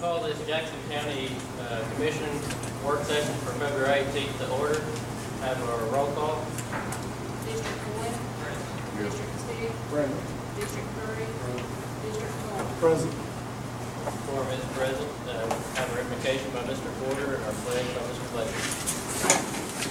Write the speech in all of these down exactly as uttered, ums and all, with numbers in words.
call this Jackson County uh, Commission work session for February eighteenth to order. Have a roll call. District one. Present. District two. Present. District three. District four. Present. Quorum is present. Uh, have a revocation by Mister Porter and our pledge by Mister Fletcher.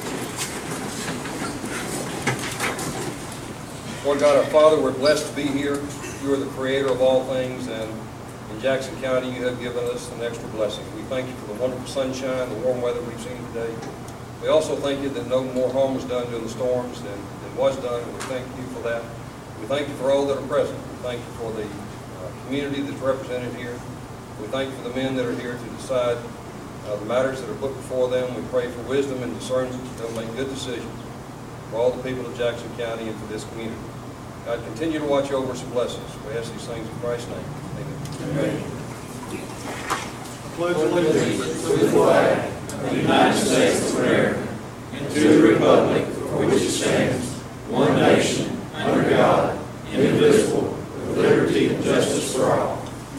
Lord God, our Father, we're blessed to be here. You are the creator of all things, and in Jackson County you have given us an extra blessing. We thank you for the wonderful sunshine, the warm weather we've seen today. We also thank you that no more harm was done during the storms than, than was done, and we thank you for that. We thank you for all that are present. We thank you for the uh, community that's represented here. We thank you for the men that are here to decide uh, the matters that are put before them. We pray for wisdom and discernment that they'll make good decisions for all the people of Jackson County and for this community. God, continue to watch over us and bless us. We ask these things in Christ's name. Amen. Amen. Pledge allegiance to the flag of the United States of America and to the republic for which it stands, one nation, under God, indivisible, with liberty and justice for all.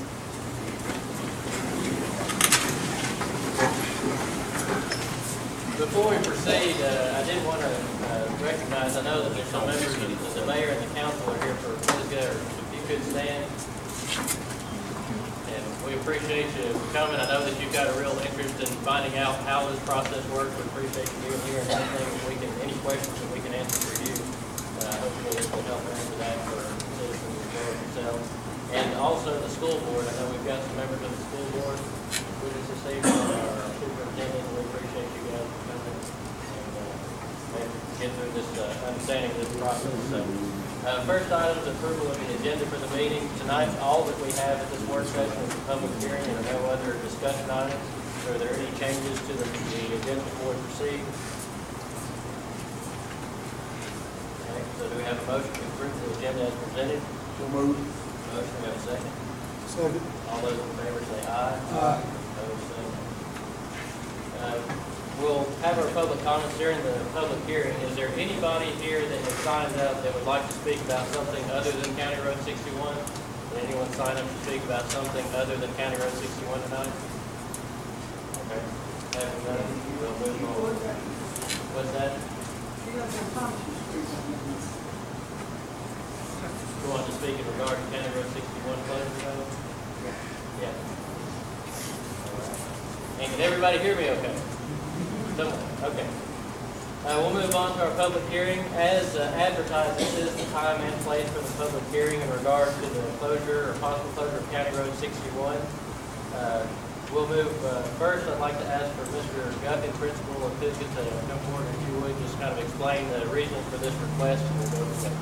Before we proceed, uh, I did want to uh, recognize, I know that there's some members of the mayor and the council are here for Pisgah, or if you could stand. And we appreciate you coming. I know that you've got a real interest in finding out how this process works. We appreciate you being here, and anything that we can, any questions that we can answer for you. Uh, hopefully this will help answer that for citizens as well as yourselves. And also the school board. I know we've got some members of the school board with us this evening, our superintendent. We appreciate you guys for coming and uh, get through this uh, understanding of this process. So, uh, first item is approval of the agenda for the meeting. Tonight, all that we have at this work session is a public hearing and no other discussion items. So are there any changes to the, the agenda before we proceed? Okay, so do we have a motion to approve the agenda as presented? So moved. Motion, we have a second. Second. All those in favor say aye. Aye. Opposed, same. Uh, We'll have our public comments during the public hearing. Is there anybody here that has signed up that would like to speak about something other than County Road sixty-one? Did anyone sign up to speak about something other than County Road sixty-one tonight? Okay. Having none, we'll move on. What's that? You want to speak in regard to County Road sixty-one closure code? Yeah. All right. And can everybody hear me okay? Okay. Uh, we'll move on to our public hearing. As uh, advertised, this is the time and place for the public hearing in regard to the closure or possible closure of County Road sixty-one. Uh, we'll move uh, first. I'd like to ask for Mister Guffey, principal of Pisgah, to come forward, if you would, just kind of explain the reason for this request, and we'll go from there.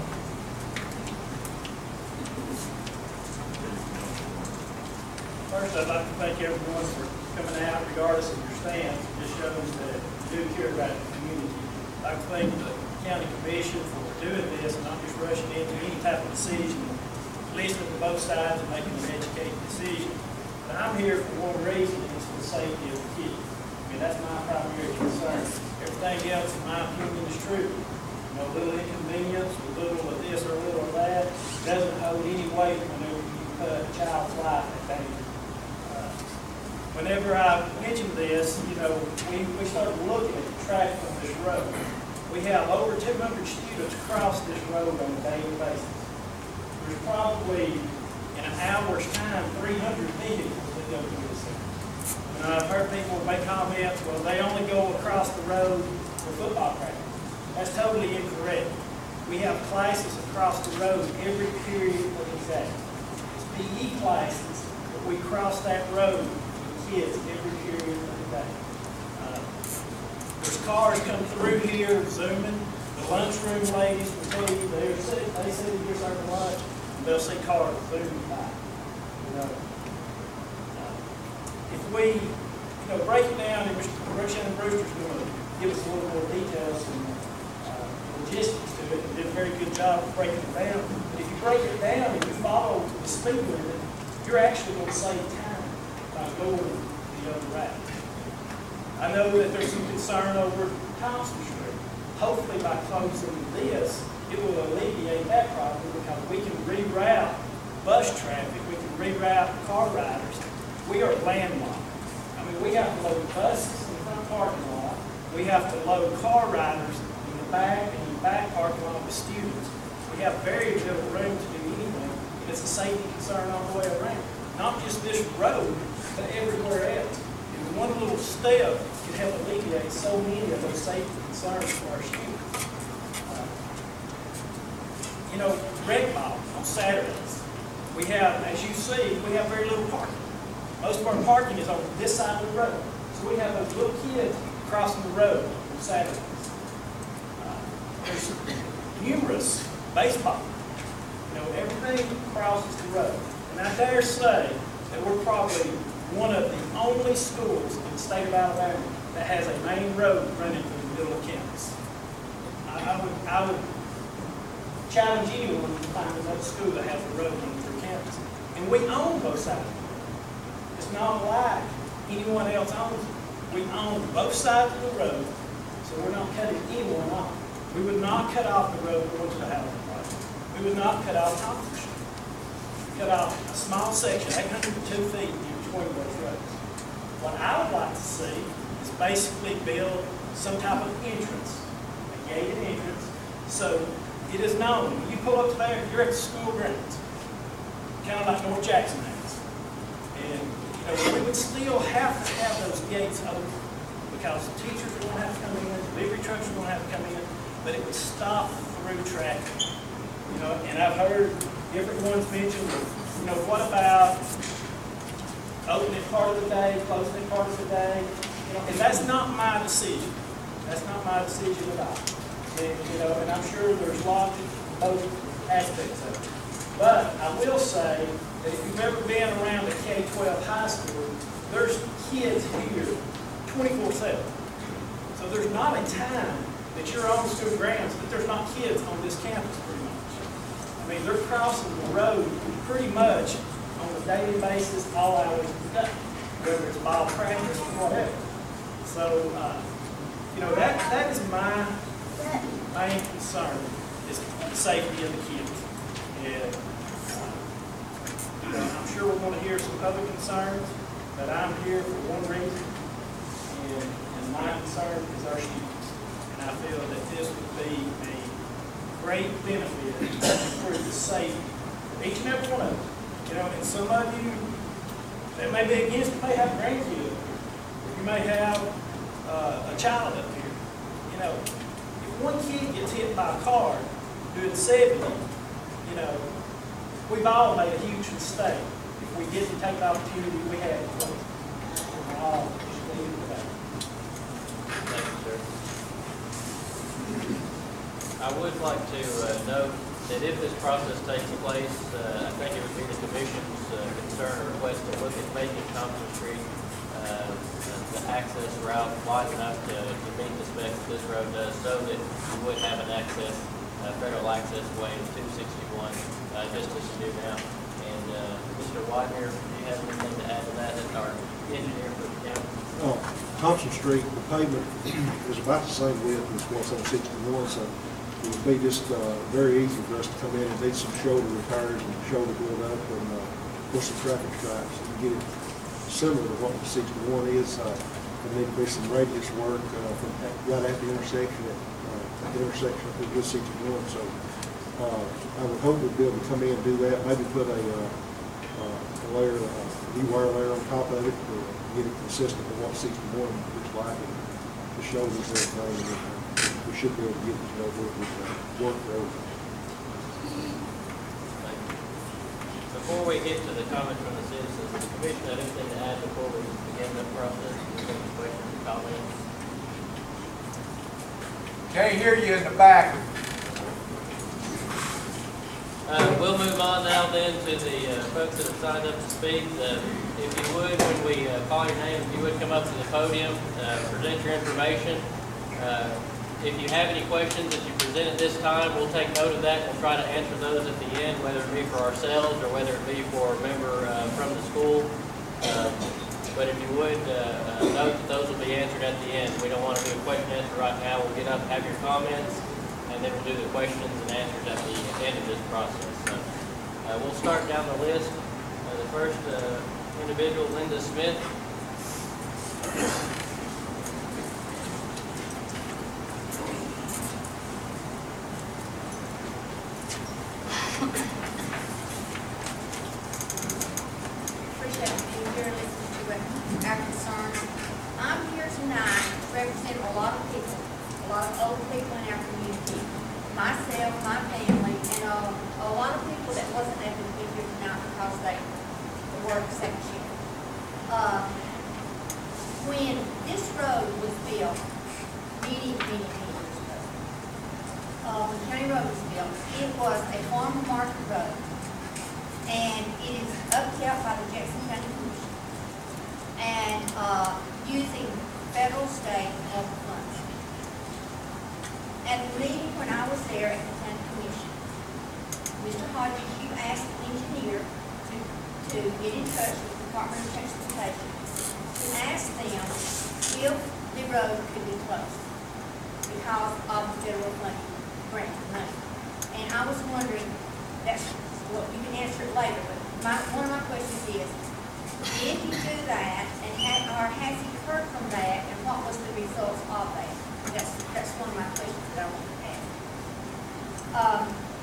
First, I'd like to thank everyone for coming out regardless of your stance. It just shows that you do care about the community. I'd like to thank the county commission for doing this and not just rushing into any type of decision, listening to both sides and making an educated decision. But I'm here for one reason, and it's for the safety of the kids. I mean, that's my primary concern. Everything else, in my opinion, is true. You know, a little inconvenience, a little of this or a little of that, doesn't hold any weight whenever you put a child's life at danger. Whenever I mentioned this, you know, we, we started looking at the traffic on this road. We have over two hundred students cross this road on a daily basis. There's probably, in an hour's time, three hundred vehicles that go through this city. And I've heard people make comments, well, they only go across the road for football practice. That's totally incorrect. We have classes across the road every period of the day. It's P E classes, but we cross that road kids every period of the day. Uh, there's cars come through here zooming. The lunchroom ladies will tell you they're sitting, they sit here serving lunch, and they'll see cars zooming by. You know, uh, if we, you know, break it down, and Mister Shannon Brewster's going to give us a little more details and uh, logistics to it. He did a very good job of breaking it down. But if you break it down and you follow the speed limit, you're actually going to save time by going the other route. I know that there's some concern over Thompson Street. Hopefully by closing this, it will alleviate that problem because we can reroute bus traffic, we can reroute car riders we are landlocked. I mean, we have to load buses in the front parking lot. We have to load car riders in the back and in the back parking lot with students. We have very little room to do anything. And it's a safety concern all the way around. Not just this road, but everywhere else. And one little step can help alleviate so many of those safety concerns for our students. Uh, you know, rec ball on Saturdays. We have, as you see, we have very little parking. Most of our parking is on this side of the road. So we have those little kids crossing the road on Saturdays. Uh, there's numerous baseball. You know, everything crosses the road. And I dare say that we're probably one of the only schools in the state of Alabama that has a main road running through the middle of campus. I, I would, I would challenge anyone to find another school that has a road running through campus. And we own both sides. It's not like anyone else owns it. We own both sides of the road, so we're not cutting anyone off. We would not cut off the road going to the housing project. We would not cut off Thompson Street. Cut off a small section, eight hundred two feet in between those roads. What I would like to see is basically build some type of entrance, a gated entrance, so it is known. When you pull up to there, you're at the school grounds, kind of like North Jackson has. And you know, we would still have to have those gates open because the teachers are going to have to come in, delivery trucks are going to have to come in, but it would stop through traffic. You know, and I've heard different ones mention, you know, what about opening part of the day, closing part of the day? You know, and that's not my decision. That's not my decision at all. And, you know, and I'm sure there's logic in both aspects of it. But I will say that if you've ever been around a K twelve high school, there's kids here twenty-four seven. So there's not a time that you're on school grounds that there's not kids on this campus pretty much. I mean, they're crossing the road pretty much on a daily basis, all hours of the day, whether it's ball practice or whatever. So, uh, you know, that that is my main concern, is the safety of the kids. And uh, you know, I'm sure we're going to hear some other concerns, but I'm here for one reason, and, and my concern is our students. And I feel that this would be a great benefit to improve the safety for each and every one of us. You know, and some of you that may be against it may have grandkids. You may have uh, a child up here. You know, if one kid gets hit by a car doing seventy, you know, we've all made a huge mistake if we didn't take the opportunity we had to play. We're all just leaving it back. Thank you, sir. I would like to uh, note that if this process takes place, uh, I think it would be the commission's uh, concern or request to look at making Thompson Street uh, the access route wide enough to, to meet the specs that this road does, so that you would have an access, uh, federal access way to two sixty-one, uh, just as you do now. And uh, Mister Widener, do you have anything to add to that? That's our engineer for the county. Oh, Thompson Street, the pavement is about the same width as what's on sixty-one, so it would be just uh, very easy for us to come in and need some shoulder repairs and shoulder build up and uh, put some traffic stripes and get it similar to what the sixty-one is. Uh, there need to be some radius work uh, from right at the intersection at, uh, at the intersection of the sixty-one. So uh, I would hope we'd be able to come in and do that. Maybe put a, uh, uh, a layer, uh, D-wire layer on top of it to get it consistent with what sixty-one looks like, and the shoulders and everything. We should be able to get it over with uh, work road. Before we get to the comments from the citizens, does the commission have anything to add before we begin the process? Any questions or comments? Can't hear you in the back. Uh, we'll move on now then to the uh, folks that have signed up to speak. Uh, if you would, when we uh, call your name, if you would come up to the podium, uh, present your information. Uh, if you have any questions that you present at this time, we'll take note of that. We'll try to answer those at the end, whether it be for ourselves or whether it be for a member uh, from the school. Uh, but if you would, uh, uh, note that those will be answered at the end. We don't want to do a question and answer right now. We'll get up, have your comments, and then we'll do the questions and answers at the end of this process. So, uh, we'll start down the list. Uh, the first uh, individual, Linda Smith. Appreciate you being here and listening to what our concerns. I'm here tonight to represent a lot of people, a lot of old people in our community, myself, my family, and uh, a lot of people that wasn't able to be here tonight because they work second shift. Uh, when this road was built, many, many, many years ago, uh, when County Road was built, it was a farm market road. And it is upkept by the Jackson County Commission and uh, using federal, state, and local funds. At the meeting when I was there at the County Commission, Mister Hodges, you asked the engineer to, to get in touch with the Department of Transportation to ask them if the road could be closed because of the federal funding, grant money. And I was wondering, that's well, you can answer it later, but my, one of my questions is, did he do that, and had, or has he heard from that, and what was the results of that? That's, that's one of my questions that I want to ask. Um,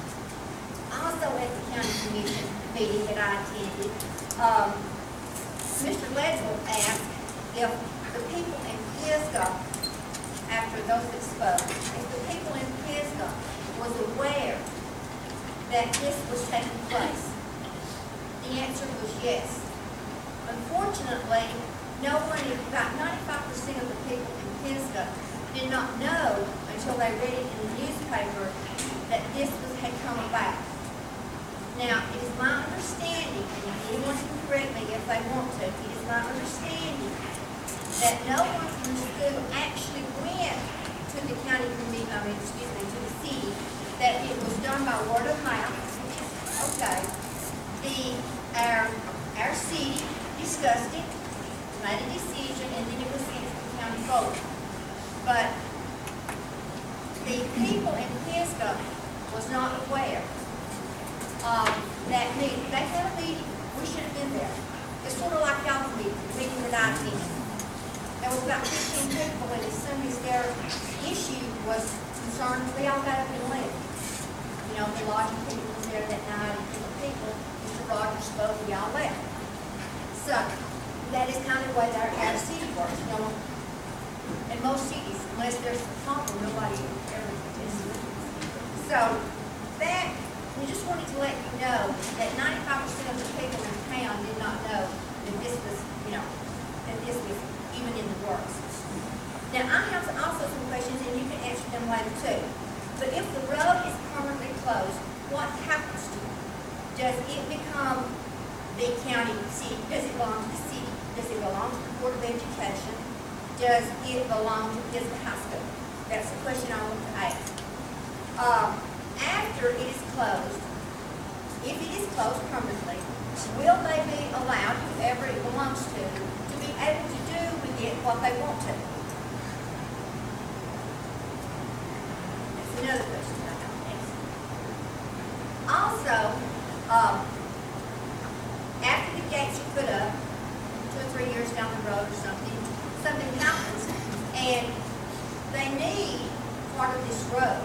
also at the county commission meeting that I attended, um, Mister Ledwell asked if the people in Pisgah, after those that spoke, if the people in Pisgah was aware that this was taking place. The answer was yes. Unfortunately, no one, about ninety-five percent of the people in Pisgah did not know until they read it in the newspaper that this was had come about. Now, it is my understanding, and if anyone can correct me if they want to, it is my understanding that no one from the school actually went to the county committee, I mean, excuse me, to the city, that it was done by word of mouth, which is okay. The, our, our city discussed it, made a decision, and then it was sent to the county vote. But the people in Pisgah was not aware of that meeting. They had a meeting, we should have been there. It's sort of like y'all's meeting, the meeting that I attended. There was about fifteen people, and as soon as their issue was concerned, we all got up and left. You know, the lodging people was there that night, and different people, Mister Rogers spoke, we all left. So, that is kind of the way that our, our city works, you know. In most cities, unless there's a problem, nobody ever participates. So, that, we just wanted to let you know that ninety-five percent of the people in town did not know that this was, you know, that this was even in the works. Now, I have also some questions, and you can answer them later too. But if the road is permanently closed, what happens to it? Does it become the county city? Does it belong to the city? Does it belong to the Board of Education? Does it belong to Pisgah High School? That's the question I want to ask. Um, after it is closed, if it is closed permanently, will they be allowed, whoever it belongs to, to be able to do with it what they want to? Another question I have to ask. Also, um, after the gates are put up, two or three years down the road or something, something happens, and they need part of this road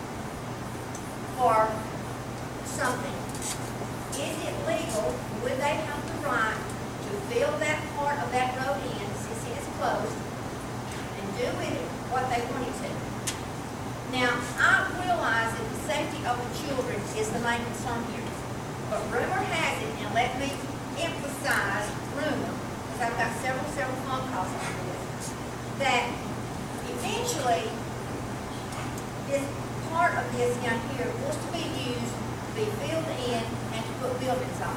for something. Is it legal? Would they have the right to fill that part of that road in, since it is closed, and do with it what they wanted to? Now, I realize that the safety of the children is the main concern here. But rumor has it, and let me emphasize rumor, because I've got several, several phone calls on this, that eventually this part of this down here was to be used, to be filled in, and to put buildings on.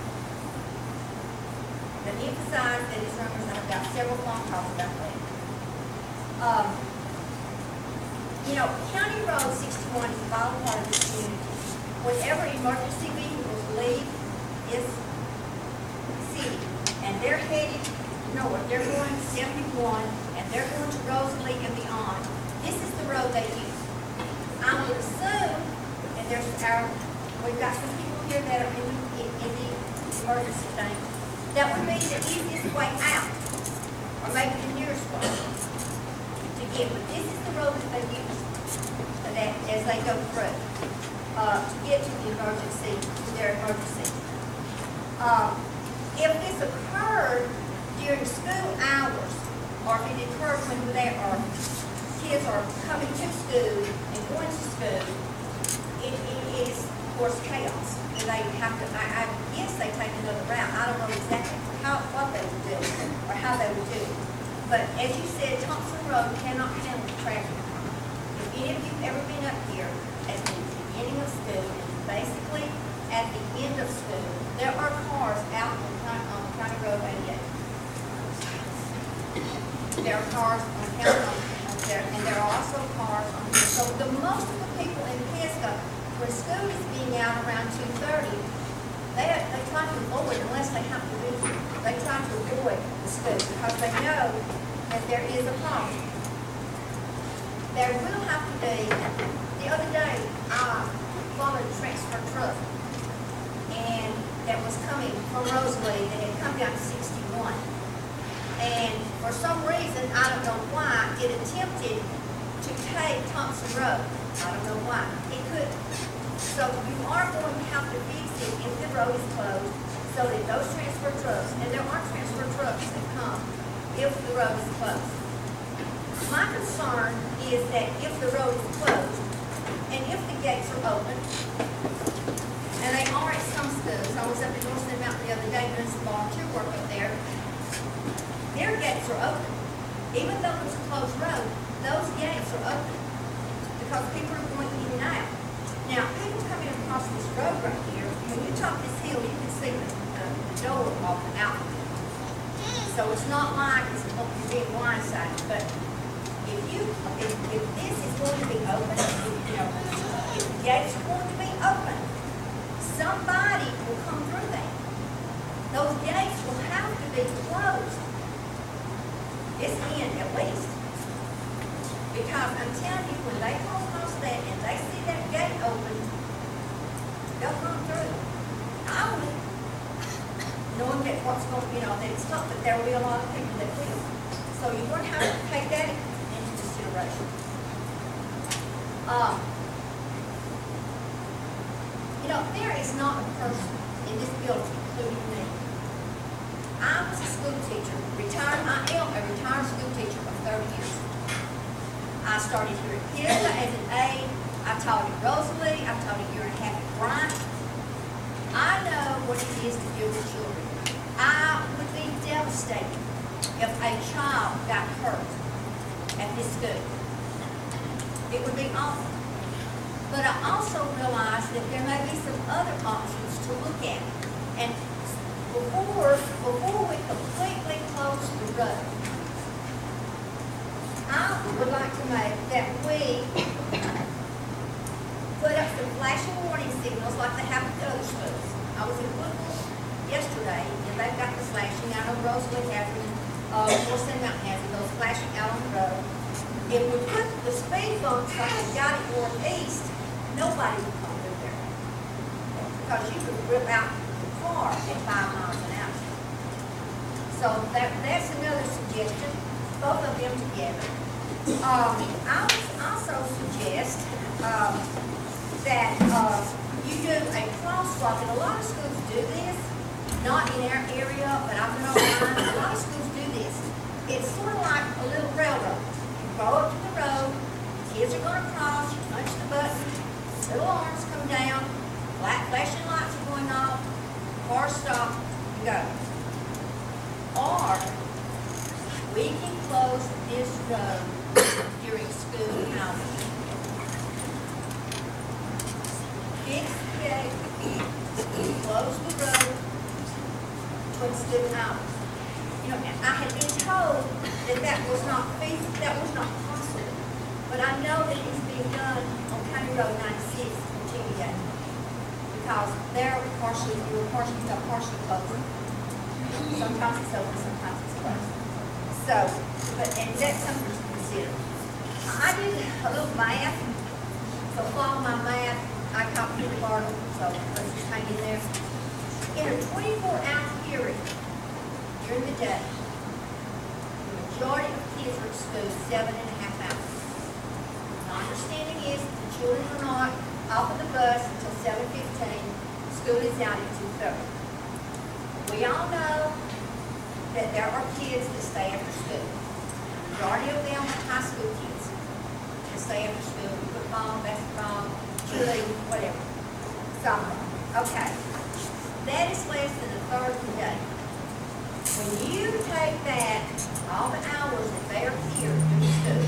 Let me emphasize that it's rumors, and I've got several phone calls about that. Um, You know, County Road sixty-one is a vital part of this community. Whenever emergency vehicles leave this city, and they're headed north, they're going to seventy-one, and they're going to Rosalie and beyond, this is the road they use. I would assume, and there's our, we've got some people here that are in the, in, in the emergency thing, That would be the easiest way out, or maybe the nearest way to get, but this is the road that they use, so that, as they go through, uh, to get to the emergency, to their emergency. Um, if this occurred during school hours, or if it occurred when there are kids are coming to school and going to school, it, it is, of course, chaos. And they have to, I, I guess they take another route. I don't know exactly how, what they would do, or how they would do it. But as you said, Thompson Road cannot handle the traffic. If any of you ever been up here at the beginning of school, and basically at the end of school, there are cars out on, County- on County Road eighty-eight. There are cars on County Road there, and there are also cars on here. So the most of the people in Pisgah, when school is being out around two thirty, they, they try to avoid, unless they have to be here, they try to avoid the school because they know that there is a problem. There will have to be, the other day, I followed a transfer truck, and that was coming from Rosalie, that had come down to sixty-one. And for some reason, I don't know why, it attempted to take Thompson Road. I don't know why. It couldn't. So you are going to have to fix it if the road is closed, so that those transfer trucks, and there are transfer trucks that come if the road is closed. My concern is that if the road is closed, and if the gates are open, and they are at some schools, I was up in North Sand Mountain the other day doing some volunteer work up there, their gates are open. Even though it's a closed road, those gates are open because people are going in and out. Now, people coming across this road right here, when you top this hill, you can see the, the, the door off the out. So it's not like it's being blindsided, but if you, if, if this is going to be open, if, you know, if the gates are going to be open, somebody will come through that. Those gates will have to be closed. This end at least. Because I'm telling you, when they come across that and they see that gate open, they'll come through. I would, knowing that what's going, you know, that it's not, that there will be a lot of people that will. So you're going to have to take that into consideration. Um, you know, there is not a person in this building, including me. I was a school teacher, retired, I am a retired school teacher for thirty years. I started here at Pisgah as an aide. I taught at Rosalie. I taught a year and a half at Bryant. I know what it is to deal with children. I would be devastated if a child got hurt at this school. It would be awful. But I also realize that there may be some other options to look at. And before, before we completely close the road, I would like to make that we put up some flashing warning signals like they have at other schools. I was in Woodville yesterday, and they've got the flashing. I know Rosalie has it, uh, North Sand Mountain has it, those flashing out on the road. If we put the speed bumps like we got it northeast, nobody would come through there. Because you could rip out the car at five miles an hour. So that, that's another suggestion, both of them together. Um, I would also suggest um, that uh, you do a crosswalk, and a lot of schools do this, not in our area, but I've been online, a lot of schools do this. It's sort of like a little railroad. You go up to the road, kids are going to cross, you punch the button, little arms come down, black flashing lights are going off, car stop, you go. Or we can close this road during school hours. Fix the gate, close the road when school hours. You know, I had been told that that was not feasible, that was not possible. But I know that it's being done on County Road ninety-six in T V A. Because they're partially, you were partially, they're partially closed. Sometimes it's open, sometimes it's closed. So, but, and that's something to consider. I did a little math, so follow my math. I copied the article, so let's just hang in there. In a twenty-four hour period, during the day, the majority of kids are at school seven and a half hours. My understanding is that the children are not off of the bus until seven fifteen. School is out at two thirty. We all know that there are kids that stay after school. The majority of them are high school kids that stay after school, football, basketball, cheerleading, whatever. Softball. Okay. That is less than a third of the day. When you take that, all the hours that they are here doing school,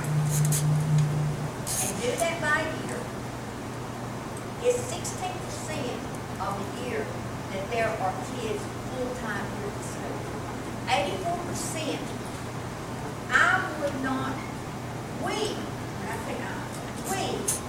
and do that by year, it's sixteen percent of the year that there are kids full-time here at the school. eighty-four percent. I would not, we, when I say I, we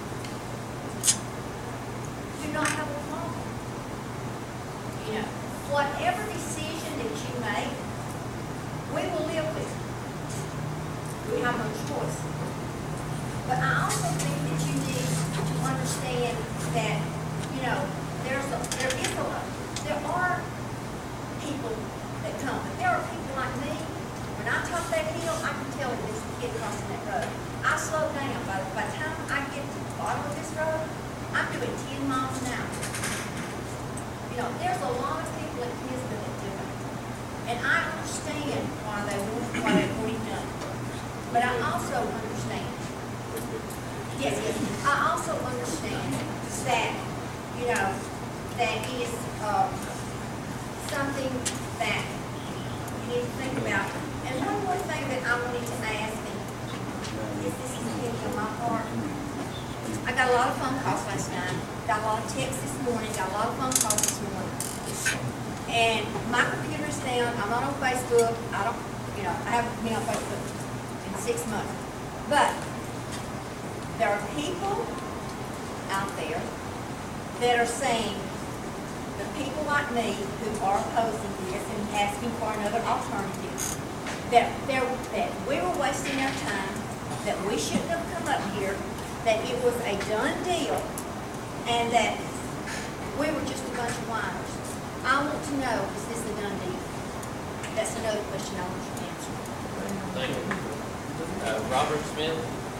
do not have a problem. You know, whatever decision that you make, we will live with it. We have no choice. But I also think that you need to understand that, you know, there's a, there is a lot, there are people that come, but there are people like me. When I top that hill, I can tell that there's a kid crossing that road. I slow down. By, by the time I get to the bottom of this road, I'm doing ten miles an hour. You know, there's a lot of people at Kisbeh that do it. And I understand why they want, why they want it done. But I also understand, yes, yes, I also understand that, you know, that is uh, something that you need to think about. And one more thing that I wanted to ask, and if this is heavy on my part, I got a lot of phone calls last night, got a lot of texts this morning, got a lot of phone calls this morning. And my computer's down, I'm not on Facebook, I don't, you know, I haven't been on Facebook in six months. But there are people out there that are saying, the people like me who are opposing this and asking for another alternative, that, that we were wasting our time, that we shouldn't have come up here, that it was a done deal, and that we were just a bunch of whiners. I want to know, is this a done deal? That's another question I want you to answer. Thank you. Uh, Robert Smith.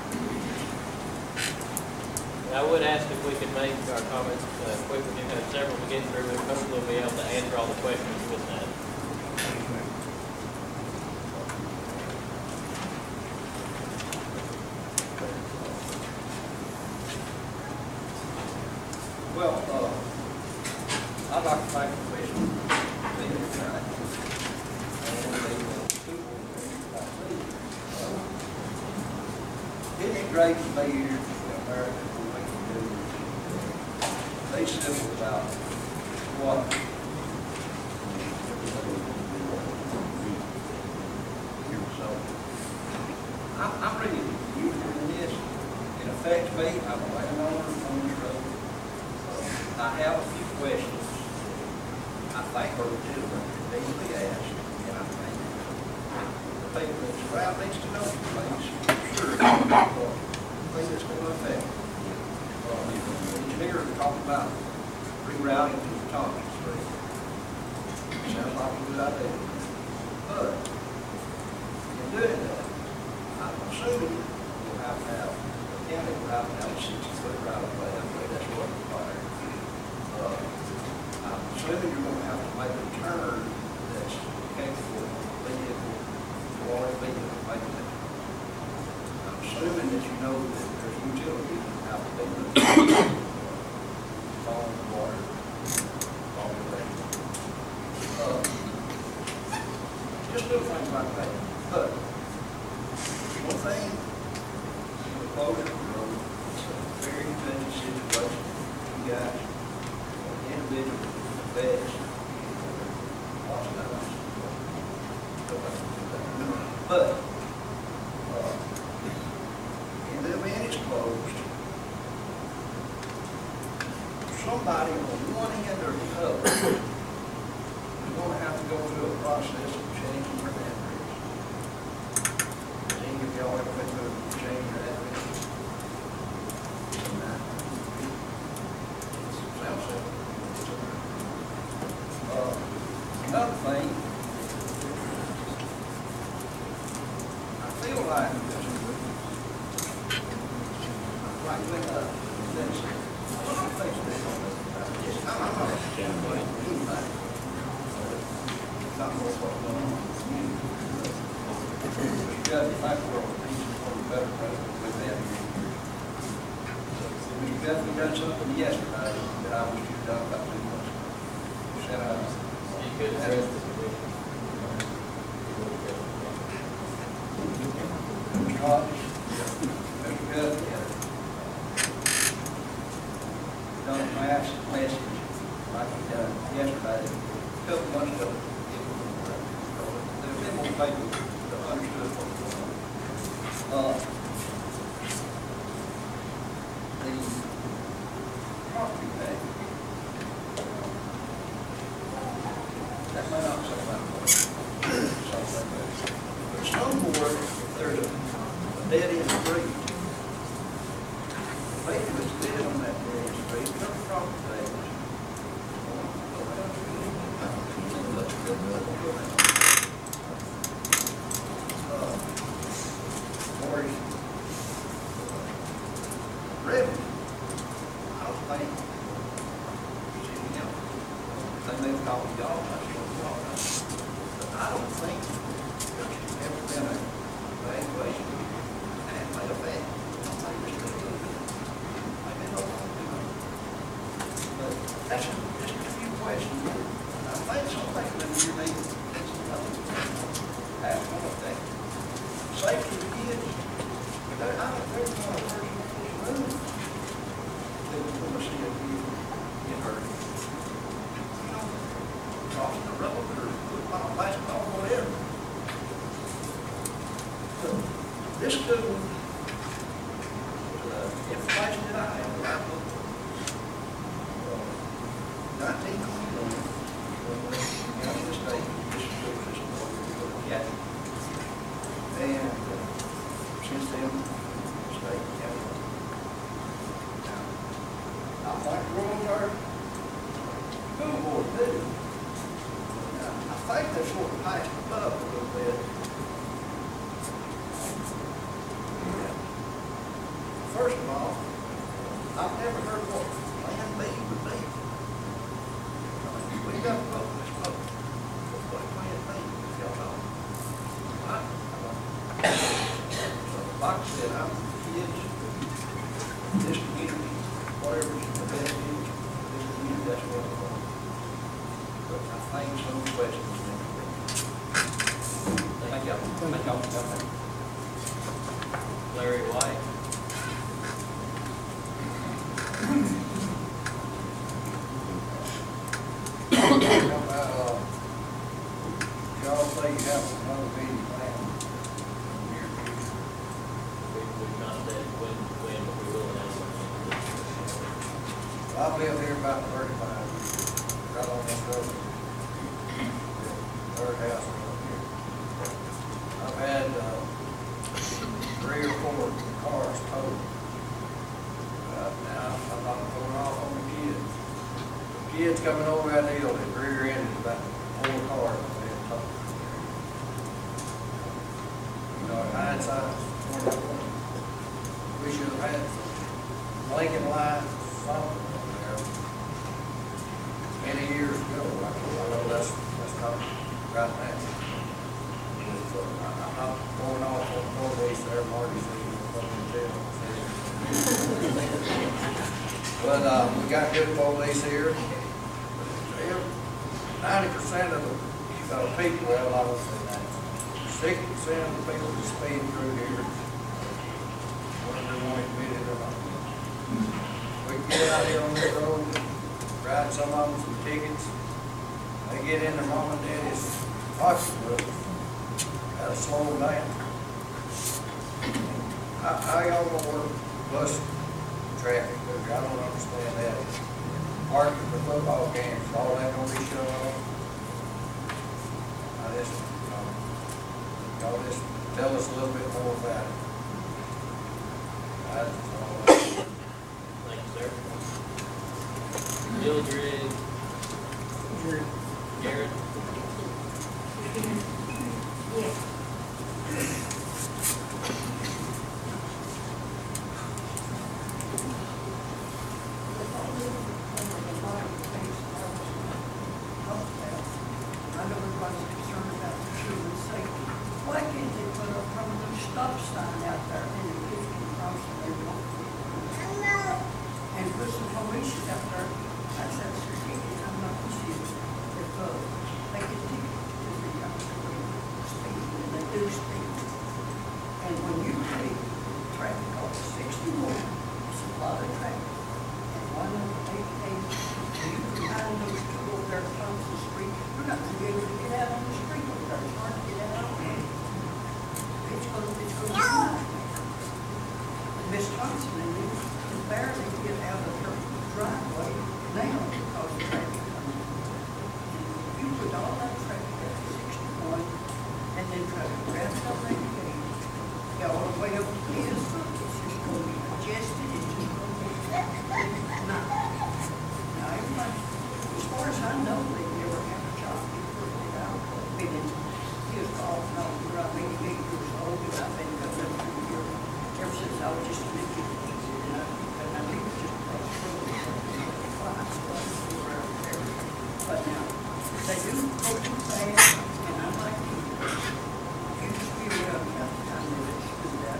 I would ask if we could make our comments uh, quick. We do have several to get through, and hopefully we'll be able to answer all the questions with that. Well, uh, I'd like to thank the commission for being here tonight. And the people like me. Uh, Isn't it great to be here in America where we can do be simple about what so I'm, I'm really using this. It affects me. I'm a landowner on this road. I have a few questions I think are legitimate that need to be asked, and I think the people that surround needs to know some things, sure, things that's going to affect. Uh, the engineer talked about rerouting to the Thompson Street. Sounds like a good idea. But in doing that, I'm assuming we'll have to have, the county will have to have a sixty foot right of way. I believe that's what required. Uh, I'm assuming you're going to have to make a turn that's capable of vehicle, water vehicle making it. I'm assuming that you know that there's utilities out there. Following the water, following the rain. Uh, just little things like that. But one thing, the closure of the road, it's a very expensive situation. You guys, individual beds, lots of times. But uh, in the event it's closed, somebody on one end or the other is going to have to go through a process of changing their address. Has any of y'all ever been to change your address? Sounds simple. Uh, another thing, that world, he's one of the better presidents we've had here. Mister Beth, we done something yesterday that I was too done about two months ago. Said I, You could address the commission. Mister Hodges, Mister Beth, done a mass message like he done yesterday, a couple months ago. There's been more people that understood what was going on. Uh, the property tax, that may not sound like much, something like that. But somewhere, there's a a dead end street. People that's living on that dead end street, their property tax. Uh, Or revenue. I don't think, you know, they may have called y'all, I'm not sure y'all know. But I don't think there's ever been a evaluation and it made a bet. I don't think it's gonna do it. Maybe not, you know. But that's a- just a few questions. I think something that you need, that's another, ask one of that. Safety of kids, there, I don't, there's not a person in this room that would want to see a kid get hurt. You know, crossing the road or football, basketball, whatever. So, this school, the information that I have, I looked at, nineteen twenty-one, county the state, this school system, yeah. And uh, since then, state, county. Now, I think rules are school board too. Now, I think they're sort of passed the buck a little bit. First of all, I've never heard what plan B would be. We got to vote this vote. What's plan B, if y'all know? Right? So, like I said, I'm kids, this community, whatever's the best is, this community, that's what I'm on. But I think some questions need to be. Thank y'all. Thank y'all. Larry White. Uh, y'all say you have another meeting planned near future. We, we've not said when, when, but we will announce it. I've lived here about thirty-five years, right on this road. Third house around here. I've had, uh, three or four cars towed. Right now, I'm not going off on the kids. Kids coming over that hill, that rear end is about four cars that they had towed. You know, in hindsight, twenty twenty, we should have had blinking lights, something over there many years ago. I know that's, that's not right now. So I- I'm not going off on police there, Marty said he was going to jail. But, uh, we got good police here. Ninety percent of the, uh, people, well, I would say that, sixty percent of the people that speed through here, whether they want to admit it or not. We can get out here on this road, ride some of them some tickets, they get in their mom and daddy's pocketbook, gotta slow them down. How, how y'all gonna work bus traffic, I don't understand that. Parking for football games, all that gonna be shut off. I just, um, y'all just tell us a little bit more about it. That's all. Thank you, sir. Mildred. Garrett. Yes. I know everybody's concerned about the children's safety. Why can't they put up one of those stop sign out there, and the kids can cross and they won't. And put some police out there, that's that certificate, I'm not sure if, uh, they get tickets if they got speed, and they do speed. And when you take traffic off sixty-one, it's a lot of traffic. And one of the eight, eight, you combine those two over there across the street, you're not gonna be able to get out on the street over there, it's hard to get out on it. It's gonna, it's gonna be nice. Miss Thompson and them can barely get out of her driveway now because of traffic coming. And you put all that traffic at sixty-one and then try to grab it up right there. Go all the way up to this, it's just gonna be congested, it's just gonna be not. Now, everybody, as far as I know, they never have a job, they work it out, been in his golf, and all, I mean, eight years old, and I've been going up through here ever since I was just a little kid. And I, and I think it's just across the road, class, around there. But now, they do go too fast, and I'm like, you just feel it up, half the time that it's good out.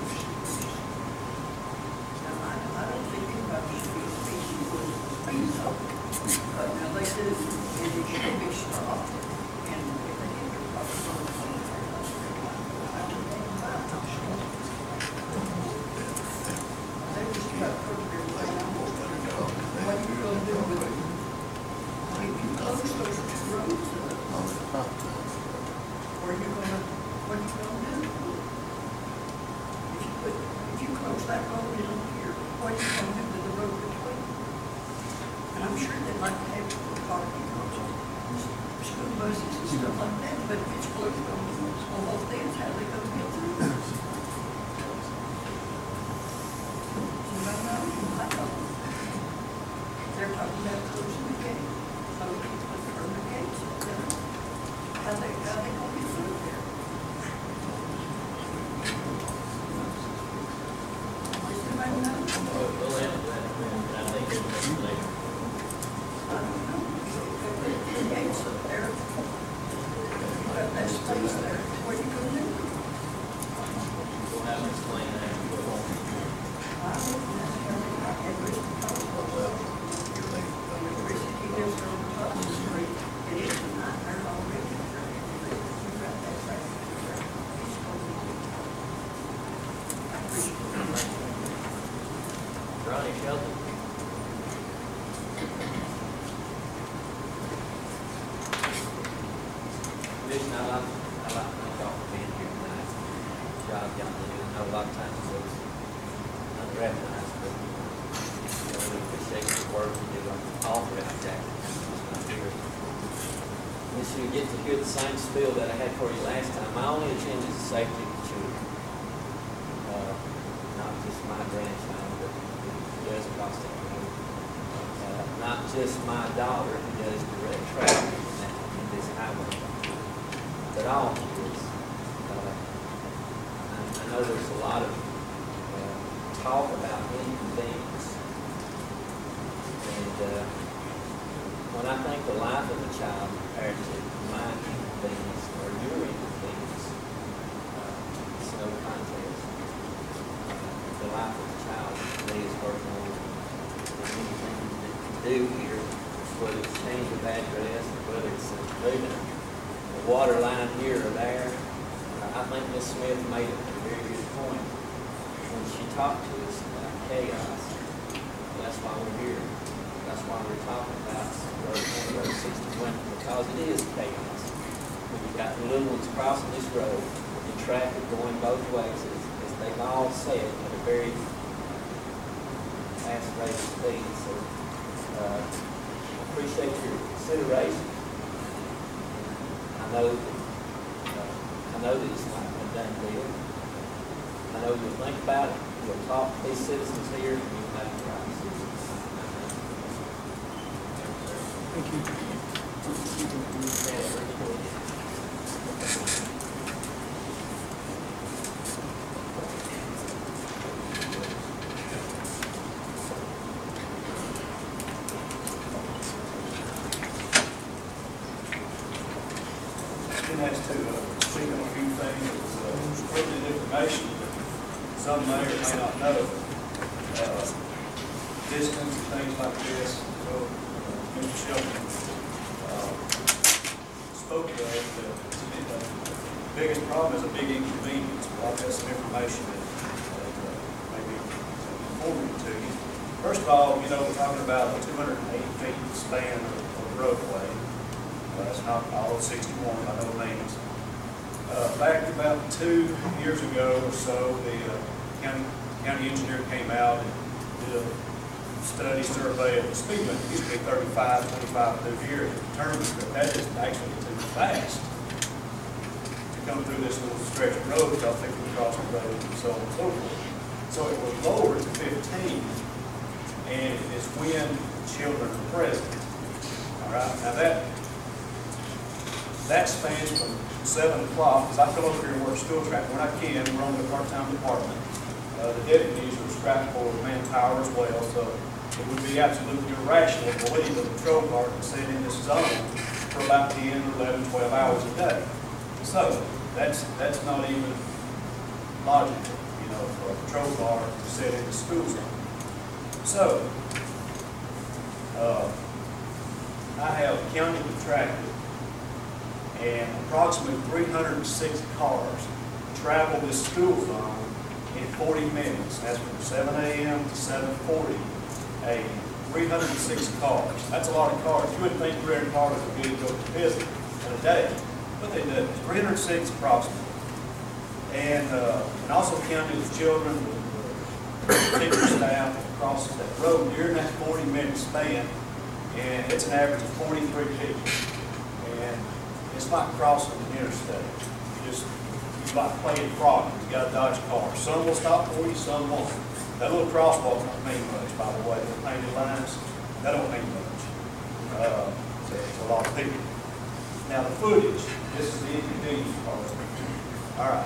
Now, I, I don't think anybody should be speaking with speed up, but now they do, and it should be stopped. And if they hit your proper on the phone, I don't think about it. They just about perfect everybody on what they're doing. What are you gonna do with it? If you close those two roads, uh, or you gonna, what are you gonna do? If you put, if you close that road in here, what are you gonna do with the road between? And I'm sure they'd like to have parking lots, school buses and stuff like that, but if it's closed on, on both ends, how they gonna get through? Anybody know? I don't. They're talking about closing the gate, so we can put permanent gates up there. How they, how they gonna get through there? Does anybody know? We'll answer that, and I think it's later. I don't know. The gates up there. You got that space there, what are you gonna do? We'll have to explain that. I don't necessarily like every couple of electricity is on the top of the street. It is a nightmare already. You got that right there. It's going to be. I appreciate it. Ronnie Shelton. Commissioner, I like, I like to thank y'all for being here tonight. Job y'all do. I know a lot of times it goes unrecognized, but you know, we appreciate the work you do all throughout Jackson. This you get to hear the same spiel that I had for you last time. My only agenda is the safety of the children. Uh, not just my grandchild, but who does across the road. Uh, not just my daughter who does direct traffic in this highway, but all kids. Uh, I, I know there's a lot of uh, talk about inconvenience, and uh, when I think the life of a child compared to my inconvenience or your inconvenience, uh, it's no contest. Uh, the life of a child to me is worth more than anything that you can do here, whether it's change of address, or whether it's uh, moving a water line here or there. Uh, I think Miz Smith made a very good point when she talked to us about chaos. That's why we're here. That's why we're talking about Road sixty-one, because it is chaos. When you've got the little ones crossing this road, and traffic going both ways, as, as they've all said, at a very fast rate of speed. So, uh, I appreciate your consideration. I know that, uh, I know that it's not a done deal. I know you'll think about it, you'll talk to these citizens here, and you'll make the right decisions. Thank you. Been asked to uh, speak on a few things. Uh, pertinent information that some may or may not know. Uh, distance and things like this. So, uh, Mister Shelton uh, spoke of that uh, the biggest problem is a big inconvenience. Well, I've got some information that, that uh, may be informative to you. First of all, you know, we're talking about a two hundred eighty feet span of, of roadway. Uh, that's not all of sixty-one, by no means. Uh, back about two years ago or so, the uh, county, county engineer came out and did a study survey of the speed limit. It used to be thirty-five, twenty-five through here. It determined that that is actually too fast to come through this little stretch of road without people across the road and so on and so forth. So it was lowered to fifteen, and it is when children are present. All right, now that that spans from seven o'clock, because I come over here and work school traffic when I can. We're on the part-time department. Uh, the deputies are strapped for manpower as well, so it would be absolutely irrational to believe a patrol car can sit in this zone for about ten, eleven, twelve hours a day. So that's that's not even logical, you know, for a patrol car to sit in the school zone. So uh, I have counted the traffic, and approximately three hundred six cars travel this school zone in forty minutes. That's from seven A M to seven forty A M three hundred six cars. That's a lot of cars. You wouldn't think three hundred cars would be to go to business in a day, but they do. three hundred six approximately. And, uh, and also counting the children, the teacher staff across that road during that forty minute span, and it's an average of forty-three people. And it's like crossing the interstate. You just, you like playing frog. You got to dodge cars. Some will stop for you, some won't. That little crosswalk don't mean much, by the way. The painted lines, that don't mean much. Uh, so it's a lot of people. Now the footage, this is the inconvenience part. All right.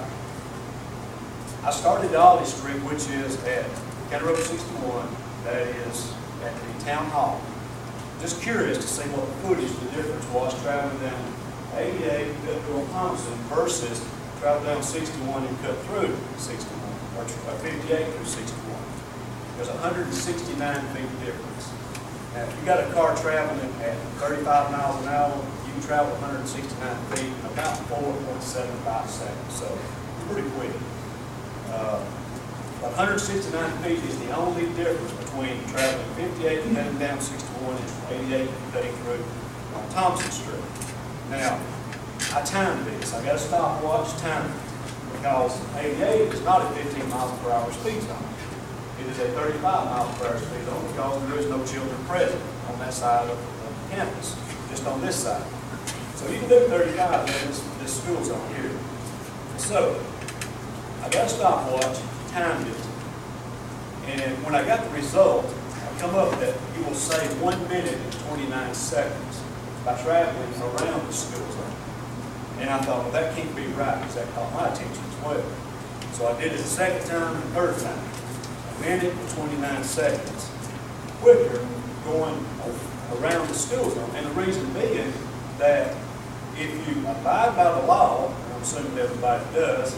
I started Ollie Street, which is at County Road sixty-one. That is at the town hall. Just curious to see what the footage, the difference was traveling down eighty-eight and cut through on Thompson versus travel down sixty-one and cut through sixty-one, or fifty-eight through sixty-one. There's one hundred sixty-nine feet difference. Now, if you got a car traveling at thirty-five miles an hour, you can travel one hundred sixty-nine feet in about four point seven five seconds. So, pretty quick. Uh, one hundred sixty-nine feet is the only difference between traveling fifty-eight and heading down sixty-one and eighty-eight and cutting through on Thompson Street. Now, I timed this. I got a stopwatch timer because eighty-eight is not a fifteen miles per hour speed zone. It is a thirty-five miles per hour speed zone because there is no children present on that side of the campus, just on this side. So you can do thirty-five in this, this school zone here. So, I got a stopwatch, timed it, and when I got the result, I come up that you will save one minute and twenty-nine seconds by traveling around the school zone. And I thought, well, that can't be right, because that caught my attention as well. So I did it a second time and a third time. A minute and twenty-nine seconds quicker going around the school zone. And the reason being that if you abide by the law, and I'm assuming everybody does,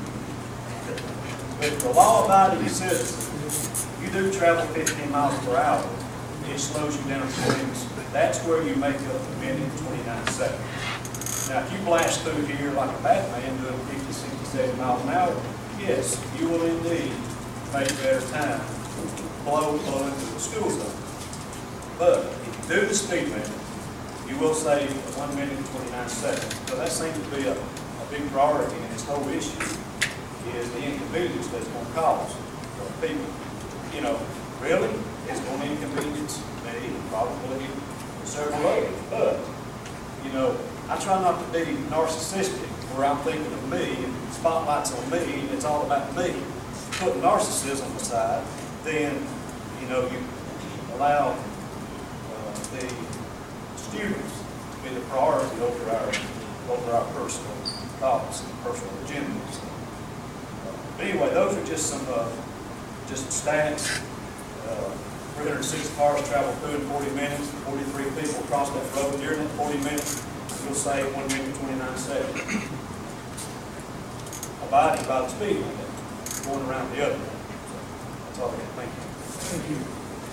but if you're a law-abiding citizen, you do travel fifteen miles per hour, it slows you down to That's where you make up the minute and twenty-nine seconds. Now, if you blast through here like a Batman doing fifty, sixty, seventy miles an hour, yes, you will indeed make better time, blow, blow into the school zone. But if you do the speed limit, you will save one minute and twenty-nine seconds. So that seems to be a, a big priority in this whole issue, is the inconvenience that's going to cause for people. You know, really, it's going to inconvenience me and probably several others. But, you know, I try not to be narcissistic where I'm thinking of me and spotlights on me and it's all about me. Put narcissism aside, then, you know, you allow uh, the students to be the priority over our, over our personal thoughts and personal agendas. But anyway, those are just some uh, just stats. Uh, three hundred six cars travel through in forty minutes. forty-three people cross that road during that forty minutes. You'll save one minute and twenty-nine seconds. abiding by the speed limit, going around the other way. So that's all I got. Thank you. Thank you.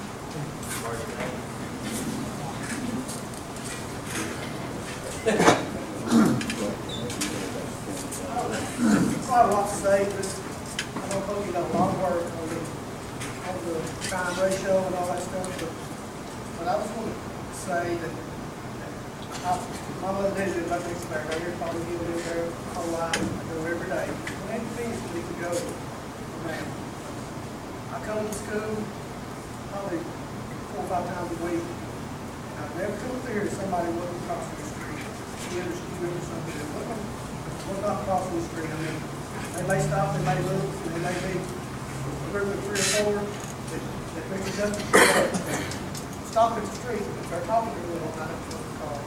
Quite a lot to say, this, I know Coach, you got a lot of work on the, on the time ratio and all that stuff, but, but I just want to say that I, my mother did it about this back right here, probably give it in there a whole lot, I go every day. When they finish, we can go, man. I come to school probably four or five times a week, and I've never come through here somebody wasn't crossing the street. Either student or something, was not crossing the street. I mean, they may stop, they may look, and they may be a group of three or four that, that make a judgment call. Stop at the street, if they're talking to them, I don't know what to call.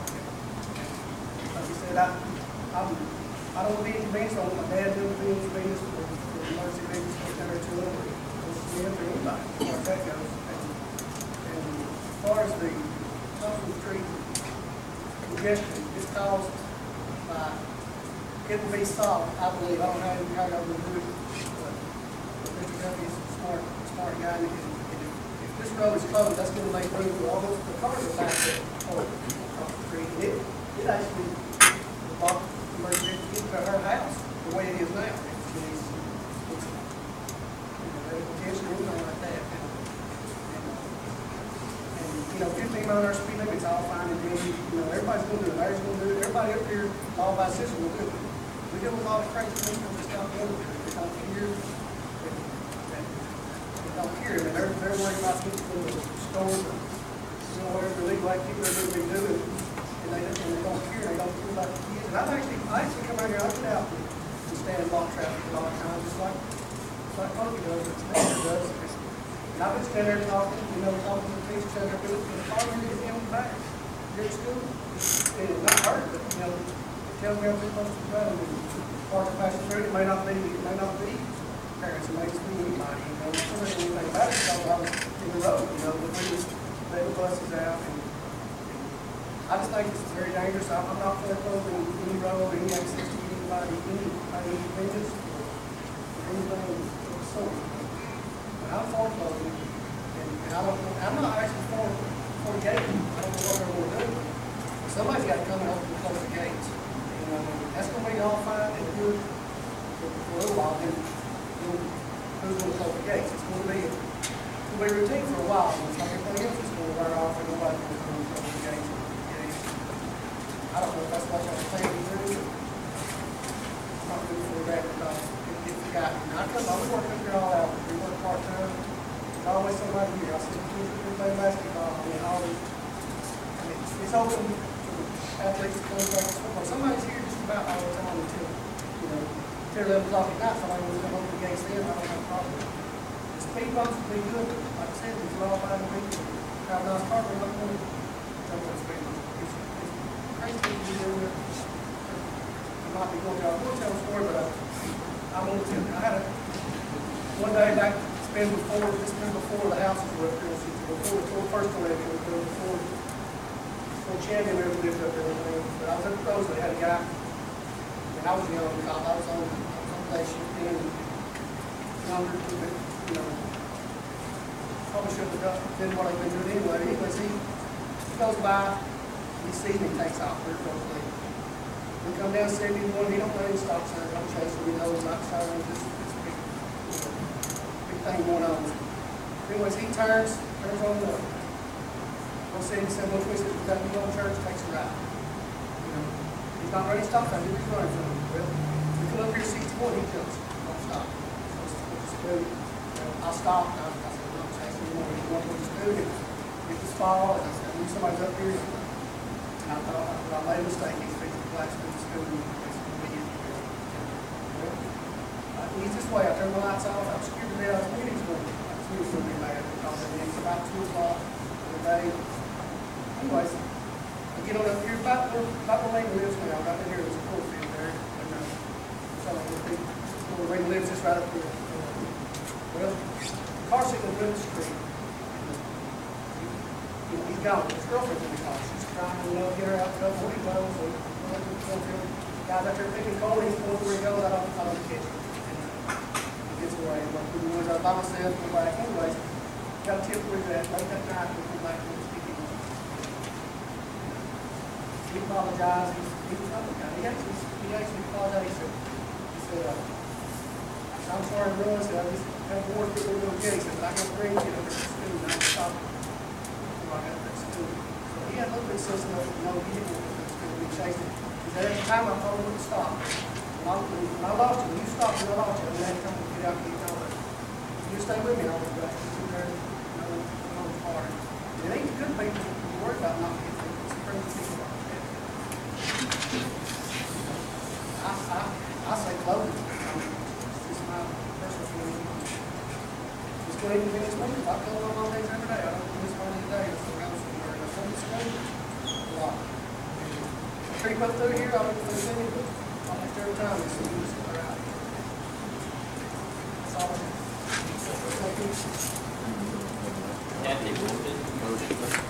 Like you said, I, I'm, I don't want to be inconvenienced, I don't want my dad to be inconvenienced, or the emergency vehicles come down there to them, or me or anybody, as far as that goes. And, and as far as the crossing the street congestion, it's caused by it will be solved, I believe. I don't know how y'all will do it, but Mister Duffy is a smart, smart guy, and if, if this road is closed, that's going to make room for all those, the cars are back there, oh, across the street. It, it actually blocked the emergency to get to her house the way it is now. It's, it's, it's you know, there's potential anything like that. And, and, and, you know, fifteen mile an hour speed limit, it's all fine and dandy. You know, everybody's going to do it. Larry's going to do it. Everybody up here, all by system will do it. We deal with a lot of crazy people just out there. They don't hear. They, they, they don't hear. I mean, they're, they're worried about people to the store, or, you know, whatever illegal activity they're going to be doing, and they, and they don't care. They don't care about the kids. And I've actually, I actually come out here, I get out and stand and block traffic a lot of times, just like, just like Kobe does, or Spencer does. And I've been standing there talking, you know, talking to the police, standing there doing it, and the car is in the back. You're at school. And it's not hurt, but, you know, tell me everything close to the road, and park passing through, it may not be, it may not be parents, it may just be anybody, you know, I don't know anything about it, because I was in the road, you know, but we just let the buses out, and, and I just think it's very dangerous. I'm, I'm not for closing any road, any access to anybody, any, any business, or anything of the sort. But I'm for closing, and, and I don't, I'm not actually for, for the gate, I don't know what they're going to do. Somebody's got to come and open and close the gates. You know, that's going to be all fine and good for, for a little while. Then, then who's going to close the gates? It's going to be, it's going to be routine for a while. It's like everything else is going to wear off and nobody's going to close the gates. I don't know if that's what y'all plan to do. It's not good for that because it gets forgotten. I come, I was working up here all hours. We work part time. There's always somebody here. I see kids who play basketball. I mean, always. I mean, it's open. Athletes going back to football. Somebody's here just about all the time until, you know, until eleven o'clock at night. Somebody wants to come open the gates then. I don't have a problem. The speed bumps would be good. Like I said, these are all fine people. Have a nice car, but not going to jump on speed bumps. It's, it's crazy to be doing it. I might be going to, I will tell a story, but I, I won't tell you. I had a, one day back, it's been before, this been before the houses were up here. Before the first tornado, before Well, Champion never lived up there, but I was at the Pros, they had a guy, and I was a young cop, I was on, I was on day shift then, and younger, but, you know, probably should have done, did what I've been doing anyway. Anyways, he, he goes by, he sees me, takes off very quickly. We come down seventy-one, he don't know any stop signs, I'm chasing, he knows not siren, this, this big, you know, big thing going on. Anyways, he turns, turns on the One seventy-seven, one twenty-six, we've got to go to church, takes a ride. You know, he's not ready to stop sign, he's running from him. Well, we come up here sixty-one, he jumps, don't stop. So it's do. I'll stop, and I, I said, no, I'm chasing you, you want to just do it. Get this fall, and I said, I knew somebody's up here. And I thought, I, I made a mistake, he's fixing the blacksmith school, and he's going to be well, uh, he's this way, I turned the lights off, I'm scared to death, I was meeting's going to be, I was meeting's going to be mad, because it's about two o'clock in the day. Anyways, I get on up here, about where, about where Lane lives now, right in here, there's a cornfield there, and uh, so where Lane lives just right up here. Well, the car signal through the street. You know, he's gone, his girlfriend's in the car, she's trying to, you know, get her out, go, what he goes, and, you know, guys out there picking coal, he's going where he goes, I don't, I don't catch him. away, but we went up by myself, go back anyways. Got a tip where that, late that night, we come back and we're speaking. He apologized, he, he was up again, he actually, he actually apologized, he said, he said, uh, I'm sorry, Russ, I just have more that we're gonna get, he said, but I got to bring you over to school, and I was talking. So I got to school. So he had a little bit of sense enough to know he didn't want to go to school, we chased him. He said, every time I told him to stop. When I, when I lost you, when you stopped and I lost you, and then come and get out and get over. You stay with me, I'll be back. You there, you know, on the part. And it ain't good people you worry about not getting things. It's pretty people like that. I, I, I say clothing. It's just my personal feeling. Just go ahead and finish winter. I go on all days every day. I don't miss one of the days. So I go somewhere and I come to school. A lot. Creep up through here, I'll look through the city. Almost every time we see you, so they're out here. That's all I have. Kathy, motion.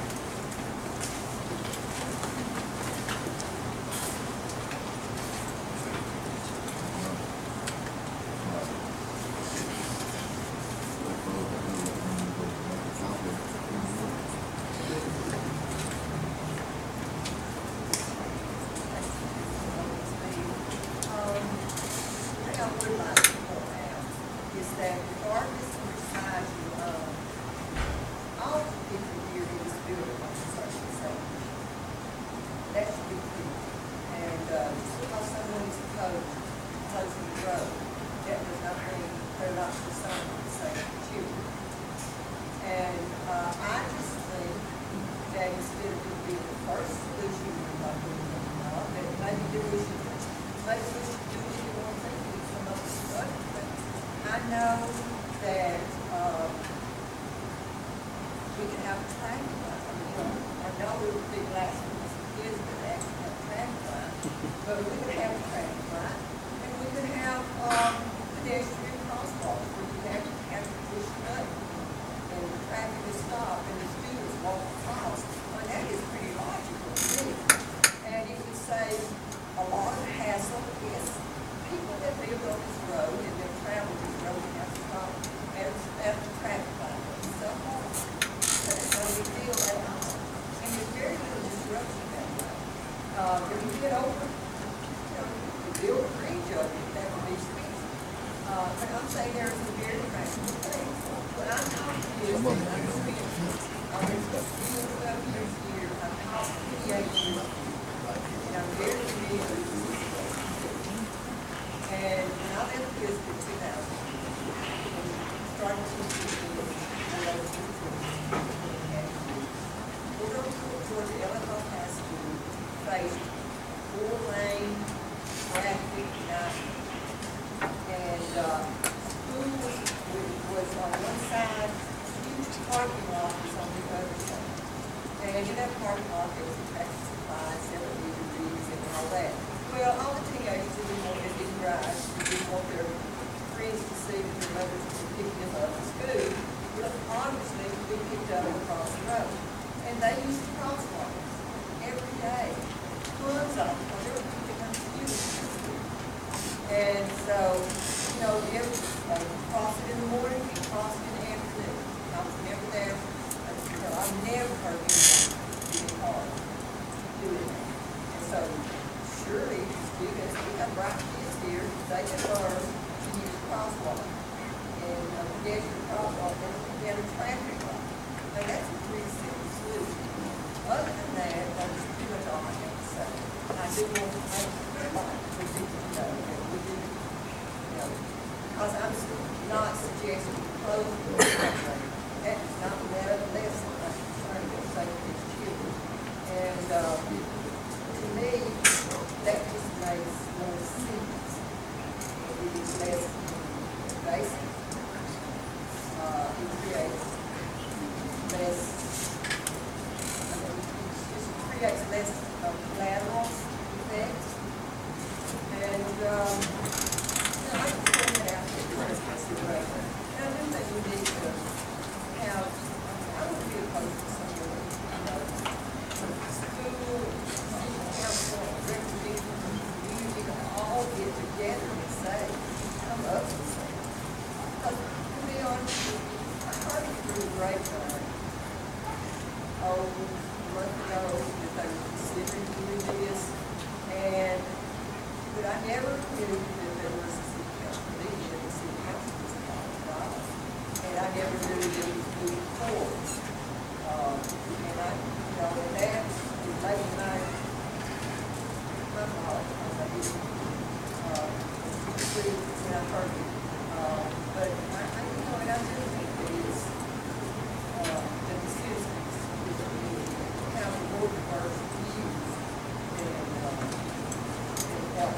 uh, see, and I've heard it. Uh, but I, I, you know, and I do think that it's, uh, that the citizens, the county board members use and, uh, and help.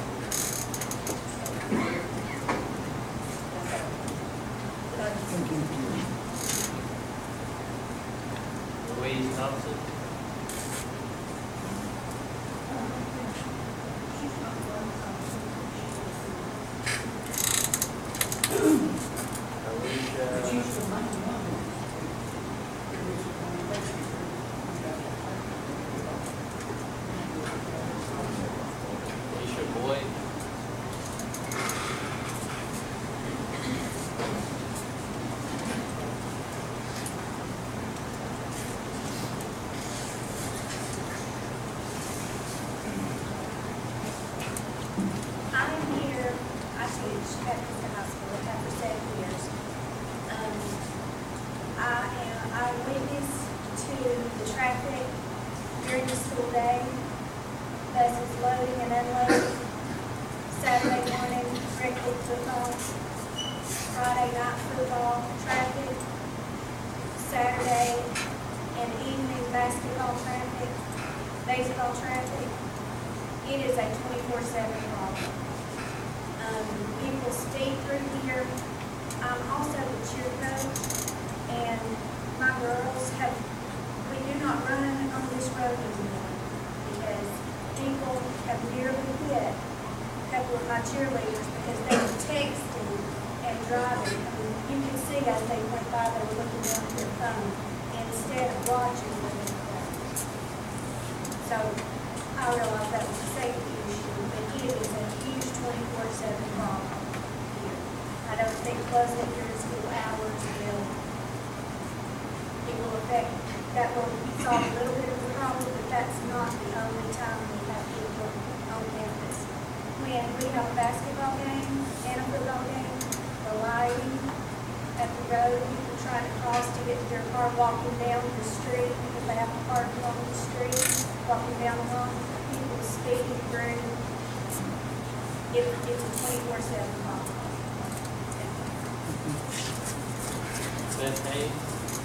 Thank you. Louise Thompson. Alicia Boyd. I'm here, I teach at the high school, I've had for seven years. Um, I am, I witness to the traffic during the school day, buses loading and unloading, Saturday morning, regular football, Friday night football, traffic, Saturday and evening basketball traffic, baseball traffic. It is a twenty-four seven problem. Um, people speed through here. I'm also the cheer coach, and my girls have, we do not run on this road anymore because people have nearly hit a couple of my cheerleaders because they were texting and driving. I mean, you can see as they went by, they were looking down at their phone instead of watching what they were doing. So I realize that was a safety issue, but it is a huge twenty-four seven problem here. I don't think closing during school hours will, it will affect, that will solve a little bit of the problem, but that's not the only time we have people on campus. When we have a basketball game and a football game, the lighting at the road, people trying to cross to get to their car, walking down the street, because they have to park along the street, walking down along, people speeding through. It, it's a twenty-four seven problem. Beth Hayes.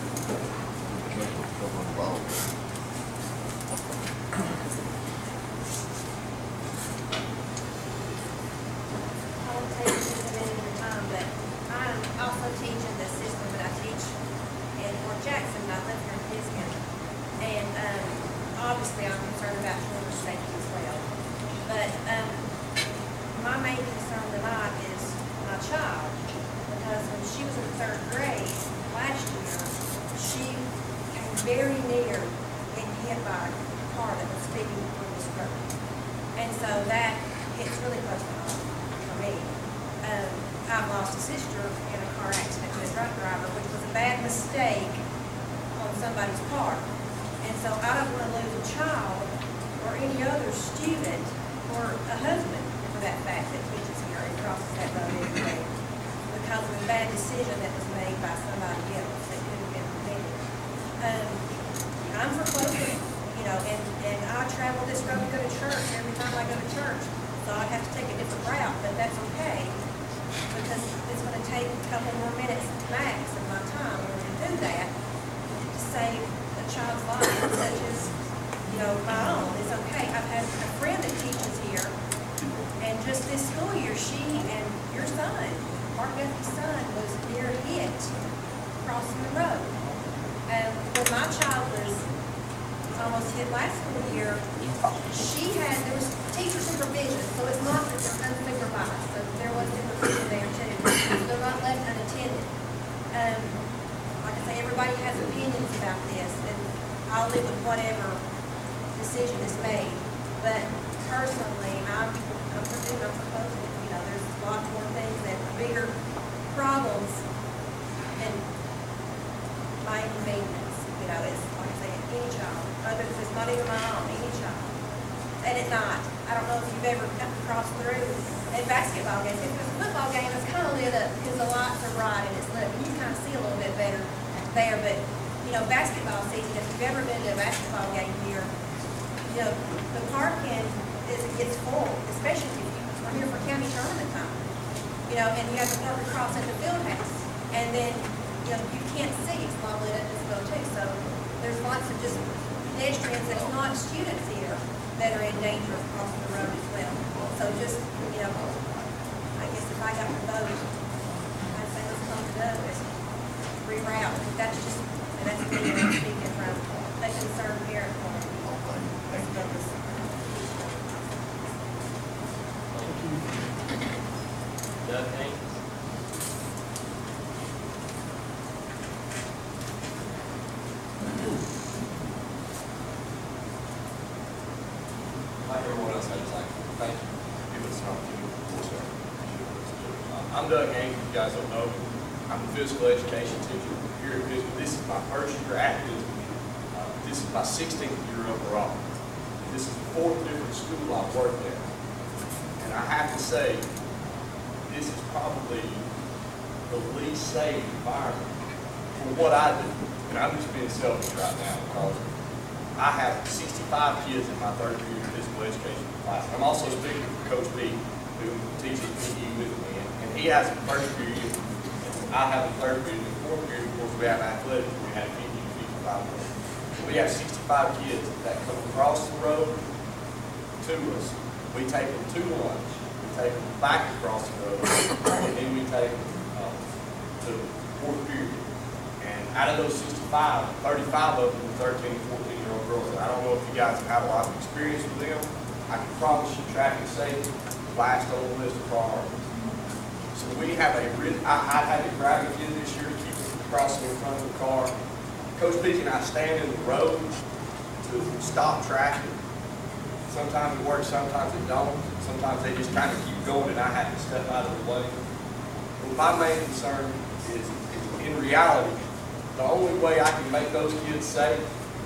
I won't take just a minute of your time, but I'm also teaching the system that I teach in Fort Jackson, but I live here in Pisgah. And um, obviously I'm concerned about children's safety as well. But um, my main concern tonight is my child, because when she was in third grade last year, she came very near getting hit by a car that was speeding on this road. And so that hits really close to home for me. Um, I've lost a sister in a car accident with a drunk driver, which was a bad mistake on somebody's part. And so I don't want to lose a child or any other student or a husband, for that fact, that teaches here and crosses that road every day because of a bad decision that was made by somebody else that could have been prevented. Um, I'm for closing, you know, and, and I travel this road to go to church every time I go to church. So I'd have to take a different route, but that's okay because it's going to take a couple more minutes max of my time in order to do that to save a child's life, such as, you know, my own. It's okay. I've had a friend that teaches here, and just this school year, she and your son, Mark Guthie's son, was near hit crossing the road. Um, when my child was almost hit last school year, she had, there was teacher supervision, so it's not that they're unsupervised, so there was supervision there too. They're not left unattended. Um, like I say, everybody has opinions about this, and I'll live with whatever decision is made. But personally, I'm, I'm for doing, I'm proposing, you know, there's a lot more things that are bigger problems than my inconvenience. You know, it's like I say, any child, other than it's not even my own, any child. And at night, I don't know if you've ever come across through at basketball games. If it's a football game, it's kind of lit up because the lights are bright and it's lit. You kind of see a little bit better there. But, you know, basketball season, if you've ever been to a basketball game here, you know, the parking is, gets full, especially if you I'm here for county tournament time. You know, and you have to park across at the field house. And then, you know, you can't see, it's not lit up as well too. So there's lots of just pedestrians that's not students here that are in danger of crossing the road as well. So just, you know, I guess if I got the vote, I'd say let's close it up and reroute. That's just, that's me speaking from a concerned parent point of view. Doug Haynes? Like everyone else, I just like to thank you for giving us an opportunity to voice our issues. I'm Doug Haynes, if you guys don't know me. I'm a physical education teacher here at Bisbee. This is my first year at Bisbee. Uh, this is my sixteenth year overall. This is the fourth different school I've worked at. And I have to say, this is probably the least safe environment for what I do. And I'm just being selfish right now because I have sixty-five kids in my third year physical education class. I'm also speaking for Coach B, who teaches P E with me. And he has a first period, and I have a third period, and the fourth period, of course, we have athletics. We have fifty to fifty-five minutes. We have sixty-five kids that come across the road to us. We take them to lunch. We take them back across the road, and then we take them um, to the fourth period. And out of those sixty-five, thirty-five of them are thirteen, fourteen year old girls. And I don't know if you guys have had a lot of experience with them. I can promise you traffic safety is last on the list of priorities. So we have a really, I, I had to grab a kid this year to keep them crossing in front of the car. Coach Beach and I stand in the road to stop traffic. Sometimes it works, sometimes it don't. Sometimes they just kind of keep going and I have to step out of the way. Well, my main concern is, is in reality, the only way I can make those kids safe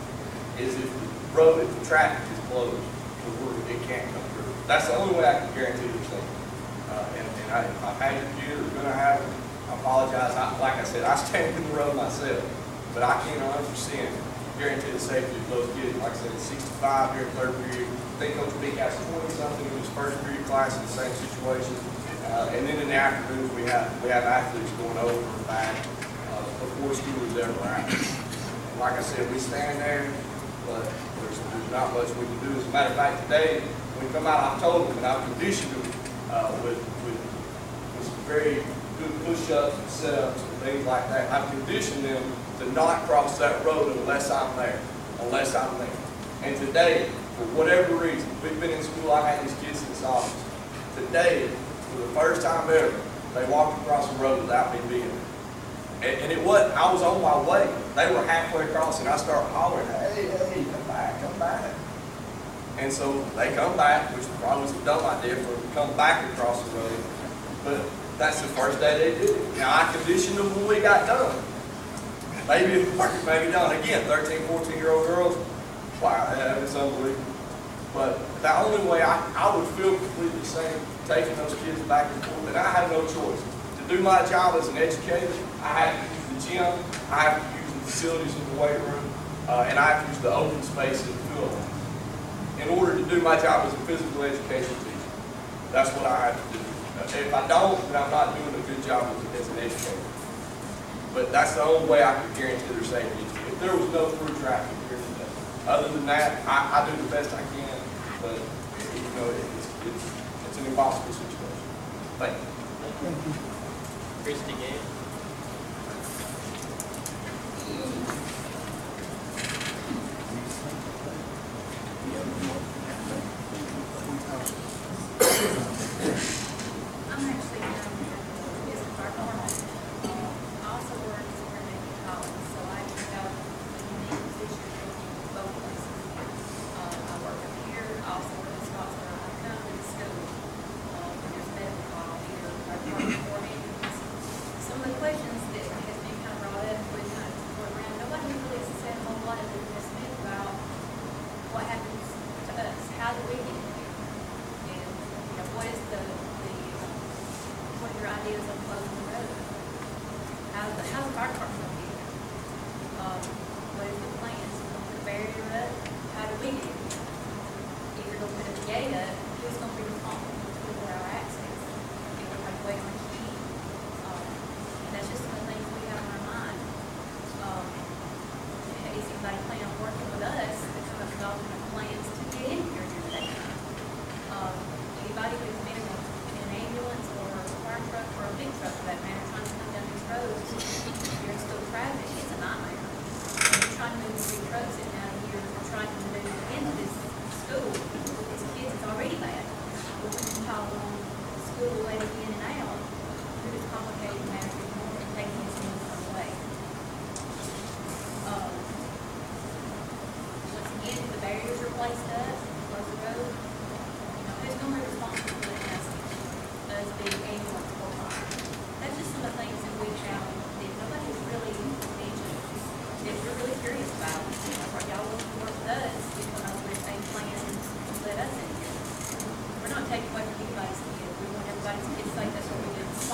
is if the road, if the traffic is closed, where it can't come through. That's the only way I can guarantee they're safe. Uh, and and I, if I've had your kid or going to have them, I apologize. I, like I said, I stand in the road myself, but I can't one hundred percent guarantee the safety of those kids. Like I said, it's sixty-five here in third period. I think Coach Beak has twenty something in his first period class in the same situation. Uh, and then in the afternoons, we have we have athletes going over and back uh, before school is ever out. And like I said, we stand there, but there's, there's not much we can do. As a matter of fact, today when we come out, I've told them and I've conditioned them uh, with, with with some very good push-ups and sit-ups and things like that. I've conditioned them to not cross that road unless I'm there, unless I'm there. And today, for whatever reason, we've been in school, I've had these kids since August. Today, for the first time ever, they walked across the road without me being there. And, and it wasn't, I was on my way. They were halfway across and I started hollering, hey, hey, come back, come back. And so they come back, which probably was a dumb idea for them to come back across the road. But that's the first day they did it. Now, I conditioned them when we got done. Maybe it worked, maybe not. Again, thirteen, fourteen year old girls, wow, that is unbelievable. But the only way I, I would feel completely safe taking those kids back and forth, and I had no choice. To do my job as an educator, I have to use the gym, I have to use the facilities in the weight room, uh, and I have to use the open space in the field in order to do my job as a physical education teacher. That's what I have to do. If I don't, then I'm not doing a good job as, as an educator. But that's the only way I can guarantee their safety. If there was no through traffic here today. Other than that, I, I do the best I can, but you know, it's, it's, it's an impossible situation. Thank you. Thank you. Christy Gant. I'm actually um, business department. I also work as a coordinating college, so I have a unique position in both places. Um, I work up here, I also work in spots where I come to the school. Um, when there's medical call here, I work for ambulance. Some of the questions that has been kind of brought up with kind of going around, nobody really said a whole lot of this myth about what happens to us. How do we get here? And you know, what is the the um, what are your ideas on closing the road? How the how's the fire department going to get here? Um, what is the plans? We're going to put a barrier up. How do we get here? If you're going to put a gate up, who's going to be responsible for twenty-four hour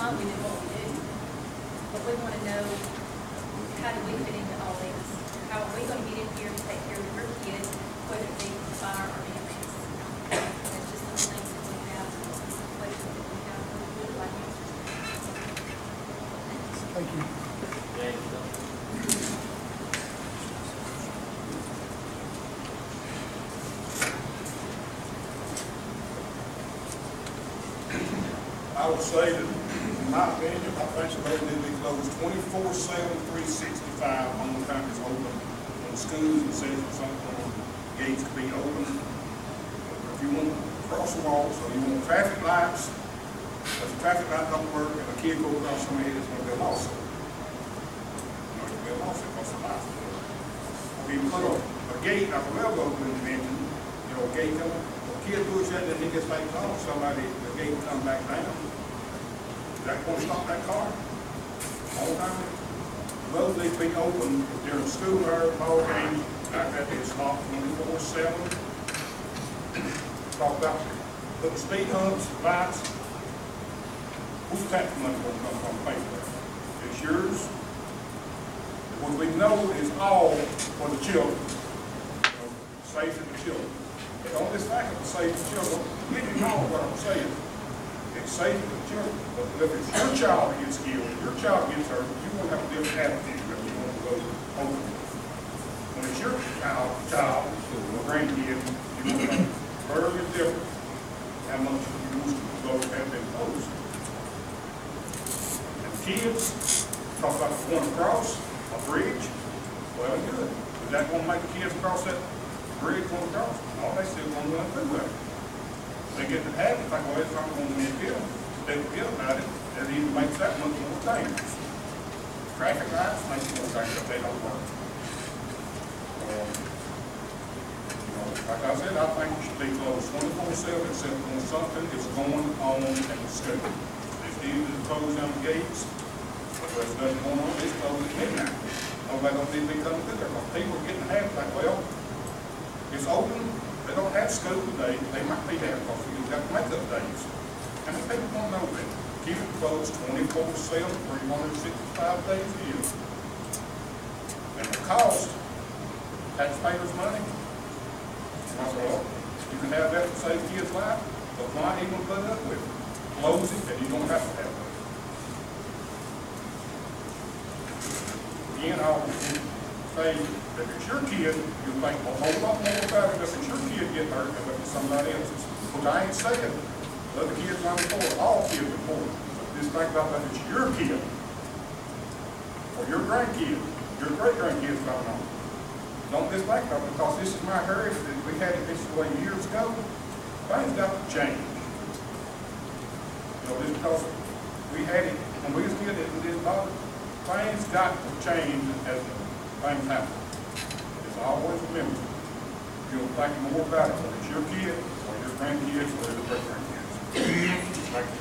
fine, we do what we do. But we want to know, how do we fit into all this? How are we going to get in here to take care of your kids, whether it be fire or E M S? It's just some things that we have, some questions that we have, that we would like answers to. Thank you. I would say that, in my opinion, I think somebody need to be closed twenty-four seven, three sixty-five, on the time it's open. When schools and says something, gates could be open. If you want crosswalks, or you want traffic lights, if the traffic light don't work and a kid goes across somebody's head, it's going to be a lawsuit. It's going to be a lawsuit because the lights don't work. Or you put a, a gate, like a railroad mentioned, you know, a gate coming, a kid goes in and he gets back home, somebody, the gate comes back down. Is that going to stop that car? All the time? Roads need to be open during school hours, ball games, like that, it's locked twenty-four seven. Talk about putting speed humps, lights. Whose tax money going to come from pay for that? It's yours. What we know is all for the children. You know, safety of the children. But on this fact of the safety of the children, let me know what I'm saying. It's safe for the children. But if it's your child that gets killed, your child gets hurt, you won't have a different attitude if you want to go over it. When it's your child, child, or grandkid, you want to know very different how much you used to go have been closed. And kids, talk about going across a bridge, well and good. Is that going to make the kids cross that bridge going across? No, they still going to run through there. They get to have it, like, well, it's not going to be killed. They forget about it, that even makes that much more dangerous. Traffic lights make it more dangerous if they don't work. Um, you know, like I said, I think it should be closed twenty-four seven, except when something is going on at the school. It's easy to close down the gates, but there's nothing going on, it's closed at midnight. Nobody don't need to be coming through there, because people are getting half like, well, it's open. They don't have school today, they might be there because you have to make up days. And the people don't know that. Keep it closed twenty-four seven, three hundred sixty-five days a year. And the cost, taxpayers' money, well, you can have that to save kids' life, but why even put up with it? Close it, and you don't have to have it. Again, I'll say that if it's your kid, you think a whole lot more about it if it's your kid getting hurt than if it's somebody else's. Which I ain't saying other kids are important, all kids are important. Just think about that it's your kid, or your grandkid, your great-grandkids don't know. Don't just think about it, because this is my heritage, that we had it this way years ago. Things got to change. You know, just because we had it, when we was kids, it didn't bother. Things got to change as things happen. It's always remember, you'll think more about it when it's your kid, or your grandkids, or your great-grandkids. Thank you.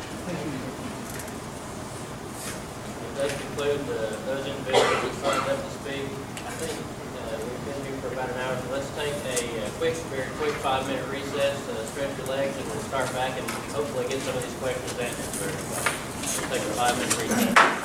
It does conclude uh, those individuals that signed up to speak. I think uh, we've been here for about an hour, so let's take a uh, quick, very quick five-minute recess, uh, stretch your legs, and we'll start back and hopefully get some of these questions answered for everybody. We'll take a five-minute recess.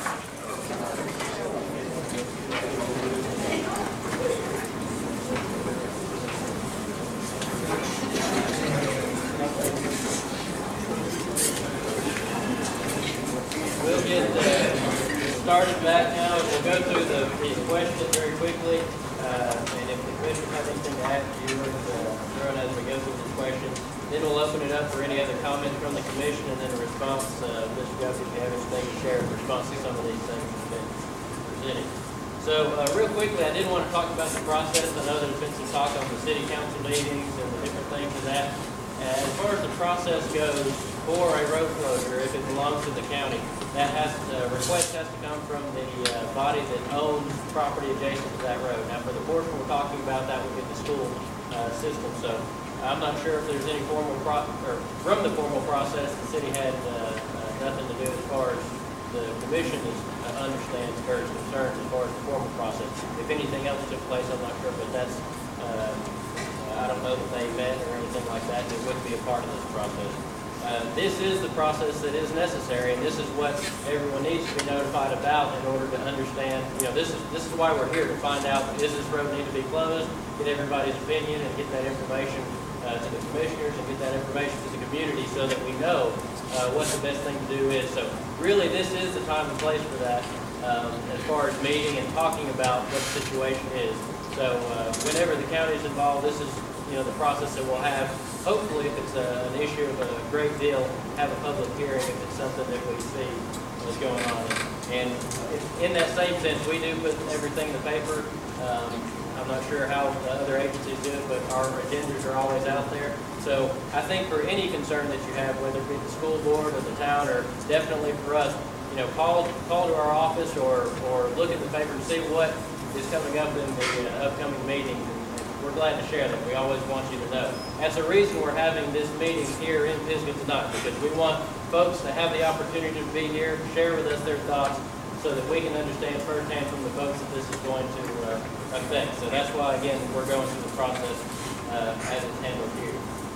We'll get uh, started back now. We'll go through the, these questions very quickly, uh, and if the commission has anything to add, you would uh, throw it as we go through these questions. Then we'll open it up for any other comments from the commission, and then a response. Uh, Mister Guthrie, if you have anything to share in response to some of these things that have been presented. So, uh, real quickly, I did want to talk about the process. I know there's been some talk on the city council meetings and the different things of that. As far as the process goes for a road closure, if it belongs to the county, that has the request has to come from the uh, body that owns property adjacent to that road. Now, for the portion we're talking about, that would be the school uh, system. So, I'm not sure if there's any formal pro or from the formal process, the city had uh, uh, nothing to do as far as the commission is, uh, understands Kurt's concerns as far as the formal process. If anything else took place, I'm not sure, but that's. Uh, I don't know that they met or anything like that. It wouldn't be a part of this process. uh, this is the process that is necessary, and this is what everyone needs to be notified about in order to understand, you know, this is, this is why we're here, to find out, is this road need to be closed, get everybody's opinion, and get that information uh, to the commissioners, and get that information to the community so that we know uh, what the best thing to do is. So really, this is the time and place for that, um, as far as meeting and talking about what the situation is. So uh, whenever the county is involved, this is, you know, the process that we'll have. Hopefully, if it's a, an issue of a great deal, have a public hearing if it's something that we see is going on. And in that same sense, we do put everything in the paper. Um, I'm not sure how the other agencies do it, but our agendas are always out there. So I think for any concern that you have, whether it be the school board or the town, or definitely for us, you know, call call to our office or or look at the paper and see what is coming up in the uh, upcoming meetings. We're glad to share that. We always want you to know. That's the reason we're having this meeting here in Pisgah tonight, because we want folks to have the opportunity to be here, share with us their thoughts, so that we can understand firsthand from the folks that this is going to uh, affect. So that's why, again, we're going through the process uh, as it's handled here.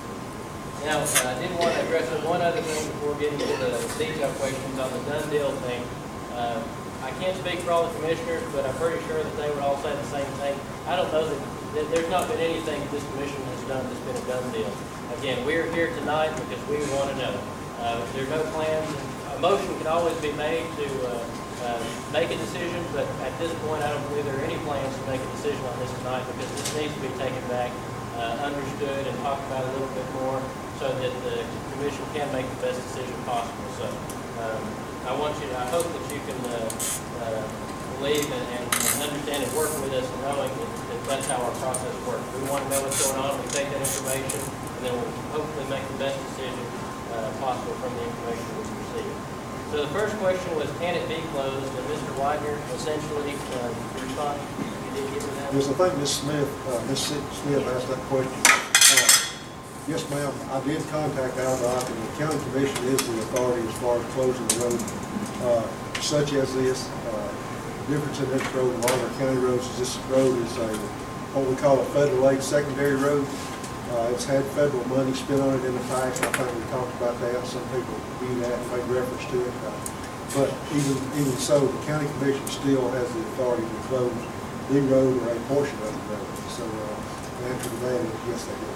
Now, uh, I did want to address one other thing before getting to the detailed questions on the done deal thing. Uh, I can't speak for all the commissioners, but I'm pretty sure that they would all say the same thing. I don't know that, that there's not been anything that this commission has done that's been a done deal. Again, we're here tonight because we want to know. Uh, there are no plans. A motion can always be made to uh, uh, make a decision, but at this point, I don't believe there are any plans to make a decision on this tonight, because this needs to be taken back, uh, understood, and talked about a little bit more, so that the commission can make the best decision possible. So. Um, I want you to, I hope that you can uh, uh, believe and, and understand and work with us, and knowing that, that that's how our process works. We want to know what's going on, we take that information, and then we'll hopefully make the best decision uh, possible from the information we receive. So the first question was, can it be closed? And Mister Widener essentially uh, responded. You did get to that? Yes, I think Miz Smith, uh, Miz Smith asked that question. Uh, Yes, ma'am. I did contact Aldoc, and the county commission is the authority as far as closing the road, uh, such as this. Uh, the difference in this road and all our county roads is this road is a what we call a federal aid secondary road. Uh, it's had federal money spent on it in the past. I think we talked about that. Some people view that and made reference to it. Uh, but even even so, the county commission still has the authority to close the road or a portion of the road. So uh, the answer to that is yes, they do.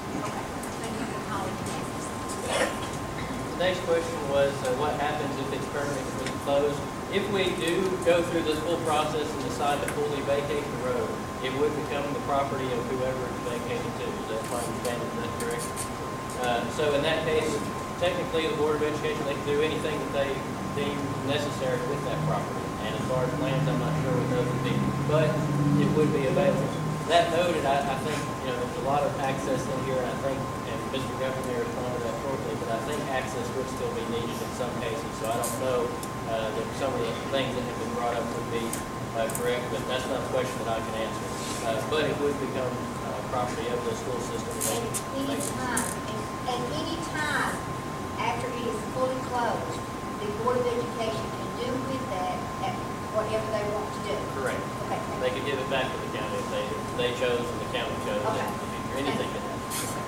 The next question was, uh, what happens if it's permanently closed? If we do go through this full process and decide to fully vacate the road, it would become the property of whoever it's vacated to. Is that my understanding? Is that correct? Uh, so in that case, technically the Board of Education, they can do anything that they deem necessary with that property. And as far as plans, I'm not sure what those would be, but it would be available. That noted, I, I think, you know, there's a lot of access in here, and I think, and Mister Guthrie may respond to that shortly, but I think access would still be needed in some cases. So I don't know uh, that some of the things that have been brought up would be uh, correct, but that's not a question that I can answer. Uh, but it would become uh, property of the school system. At any time, at any time after it is fully closed, the Board of Education can do with that at whatever they want to do. Correct. Okay. They could give it back to the county if they, if they chose and the county chose. Okay. Or anything can happen.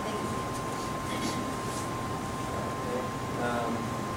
Um,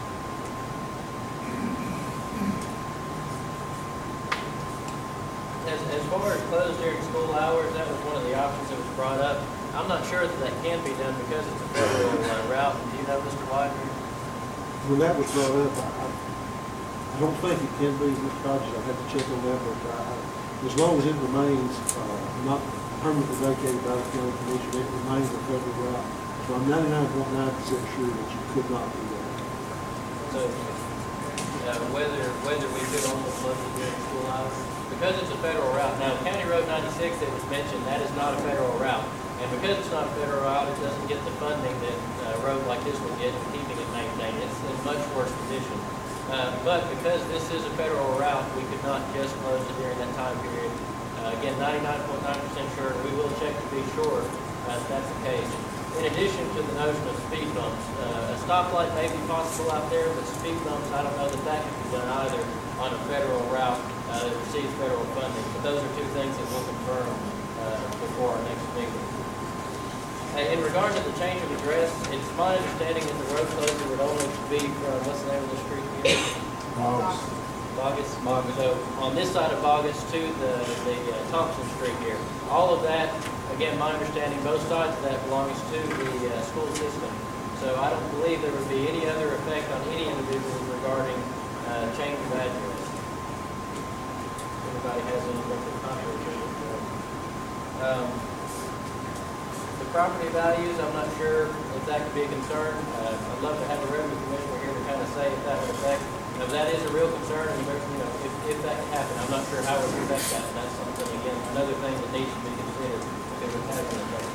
as, as far as closed during school hours, that was one of the options that was brought up. I'm not sure that that can be done because it's a federal uh, route. Do you know, Mister Widener? When that was brought up, I, I don't think it can be, Mister Hodges. I have to check on that, but I, as long as it remains uh, not permanently vacated by the county commission, it remains a federal route. So I'm ninety-nine point nine percent sure that you could not do that. So uh, whether whether we could also close it during school hours, because it's a federal route. Now, County Road ninety-six that was mentioned, that is not a federal route, and because it's not a federal route, it doesn't get the funding that a road like this would get for keeping it maintained. It's in much worse position. Uh, but because this is a federal route, we could not just close it during that time period. Uh, again, ninety-nine point nine percent sure. We will check to be sure uh, if that's the case. In addition to the notion of speed bumps, uh, a stoplight may be possible out there, but speed bumps, I don't know that that can be done either on a federal route uh, that receives federal funding. But those are two things that we'll confirm uh, before our next meeting. Uh, In regard to the change of address, it's my understanding that the road closure would only be from, what's the name of the street here? Bogus. Bogus. So on this side of Bogus to the, the uh, Thompson Street here. All of that, again, my understanding, both sides of that belongs to the uh, school system. So I don't believe there would be any other effect on any individual regarding uh, change of address. If anybody has anything to comment with um, the property values, I'm not sure if that could be a concern. Uh, I'd love to have a revenue commissioner here to kind of say if that would affect. You know, if that is a real concern, and there's, you know, if, if that can happen, I'm not sure how it would affect that. And that's something, again, another thing that needs to be considered if it would have an effect.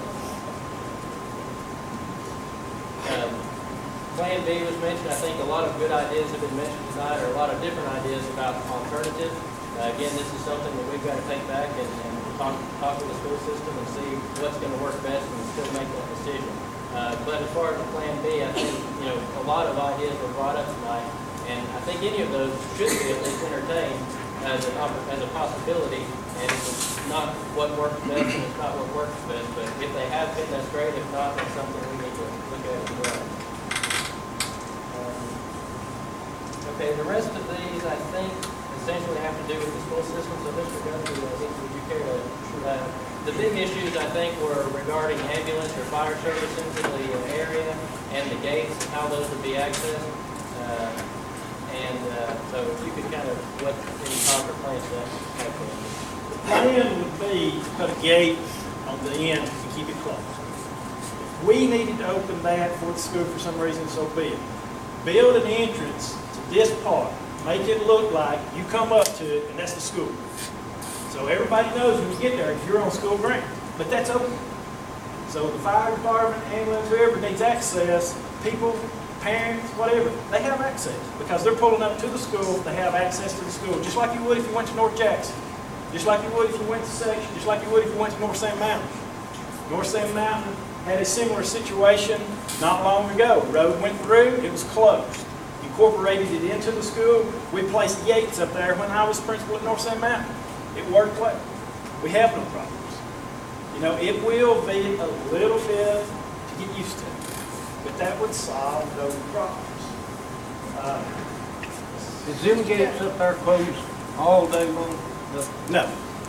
Um, Plan B was mentioned. I think a lot of good ideas have been mentioned tonight, or a lot of different ideas about alternatives. Uh, again, this is something that we've got to take back and, and talk, talk with the school system and see what's going to work best and still make that decision. Uh, but as far as the Plan B, I think, you know, a lot of ideas were brought up tonight, and I think any of those should be at least entertained as an as a possibility. And it's not what works best, and it's not what works best. But if they have been, that's great. If not, that's something we need to look at as well. Um, okay, the rest of these, I think, essentially have to do with the school system. So, Mister Guthrie, I think, would you care to? Uh, the big issues, I think, were regarding ambulance or fire service into the area and the gates and how those would be accessed. Uh, and uh, so, if you could kind of what any proper plans that have been. The plan would be to put a gate on the end and keep it closed. If we needed to open that for the school for some reason, so be it. Build an entrance to this part. Make it look like you come up to it, and that's the school. So everybody knows when you get there, you're on school ground. But that's open. So the fire department, ambulance, whoever needs access, people, parents, whatever, they have access. Because they're pulling up to the school, they have access to the school. Just like you would if you went to North Jackson. Just like you would if you went to Section. Just like you would if you went to North Sand Mountain. North Sand Mountain had a similar situation not long ago. The road went through, it was closed. Incorporated it into the school. We placed gates up there when I was principal at North Sand Mountain. It worked well. We have no problems. You know, it will be a little bit to get used to, but that would solve those problems. Uh, Is them gates up there closed all day long? no, no,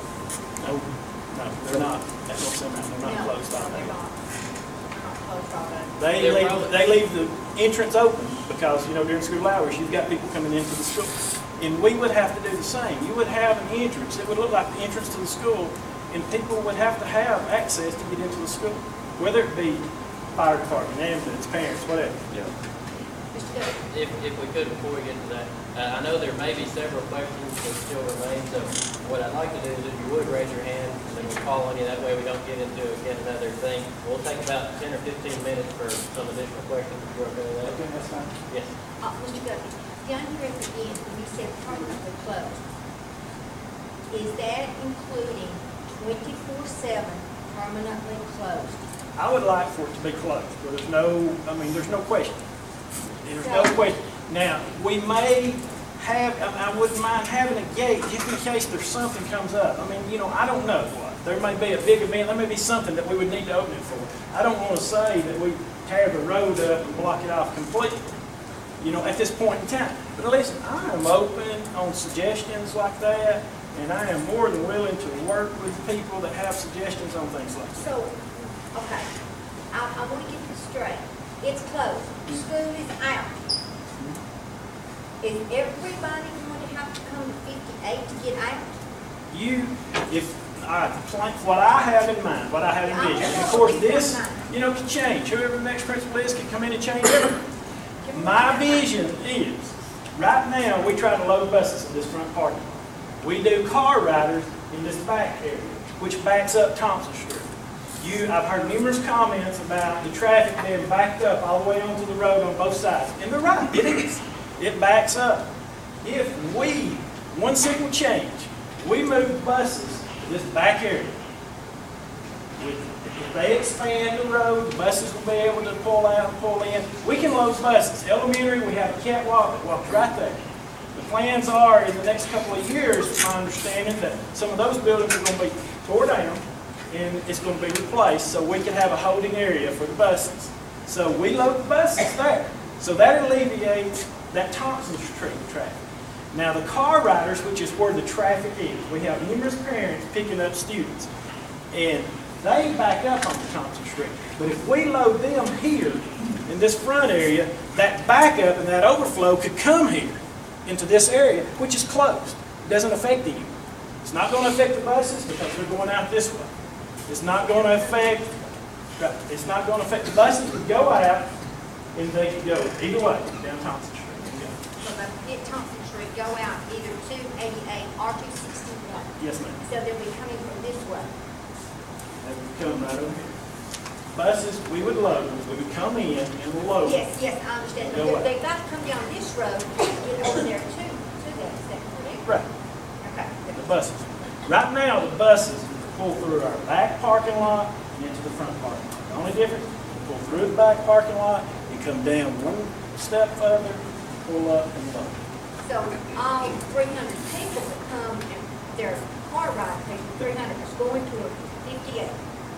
no, they're not. At North Sand Mountain, they're not No, closed all they're day. not. They're not closed all day. They They're leave, probably- they leave the entrance open because, you know, during school hours, you've got people coming into the school. And we would have to do the same. You would have an entrance. It would look like the entrance to the school, and people would have to have access to get into the school, whether it be fire department, ambulance, parents, whatever. Yeah. Mister Good. If, if we could, before we get to that, uh, I know there may be several questions that still remain, so what I'd like to do is if you would raise your hand, then we'll call on you, that way we don't get into yet another thing. We'll take about ten or fifteen minutes for some additional questions, if you're okay with that? Okay, that's fine. Yes. Uh, Mister Guthrie, down here at the end, when you said permanently closed, is that including twenty-four seven permanently closed? I would like for it to be closed, but there's no, I mean, there's no question. There's no question. Now, we may have, I I wouldn't mind having a gate just in case there's something comes up. I mean, you know, I don't know what. There may be a big event, there may be something that we would need to open it for. I don't want to say that we tear the road up and block it off completely, you know, at this point in time. But listen, I am open on suggestions like that, and I am more than willing to work with people that have suggestions on things like that. So, okay, I, I want to get this straight. It's closed. School is out. Is everybody going to have to come to fifty-eight to get out? You, if, all right, the plan, what I have in mind, what I have in vision, and of course this, you know, can change. Whoever the next principal is can come in and change everything. My vision is, right now, we try to load buses in this front parking lot. We do car riders in this back area, which backs up Thompson Street. You, I've heard numerous comments about the traffic being backed up all the way onto the road on both sides. And they're right, it is. It backs up. If we, one simple change, we move buses to this back area. If they expand the road, the buses will be able to pull out and pull in. We can load buses. Elementary, we have a catwalk that walks right there. The plans are, in the next couple of years, it's my understanding that some of those buildings are going to be tore down, and it's going to be replaced so we can have a holding area for the buses. So we load the buses there. So that alleviates that Thompson Street traffic. Now the car riders, which is where the traffic is, we have numerous parents picking up students, and they back up on Thompson Street. But if we load them here in this front area, that backup and that overflow could come here into this area, which is closed. It doesn't affect anyone. It's not going to affect the buses because they're going out this way. It's not going to affect. It's not going to affect the buses. We go out, and they can go either way down Thompson Street. So they get Thompson Street, go out either two eighty-eight or two sixty-one. Yes, ma'am. So they'll be coming from this way. They would come right over here. Buses, we would load them. We would come in and load them. Yes, yes, I understand. Go But away. they- they've got to come down this road to get over there to, to that, is that correct? Right. Okay. The buses. Right now, the buses pull through our back parking lot and into the front parking lot. The only difference, you pull through the back parking lot, you come down one step further, pull up and load. So all three hundred people that come, and their car ride people, three hundred is going to a fifty-eight.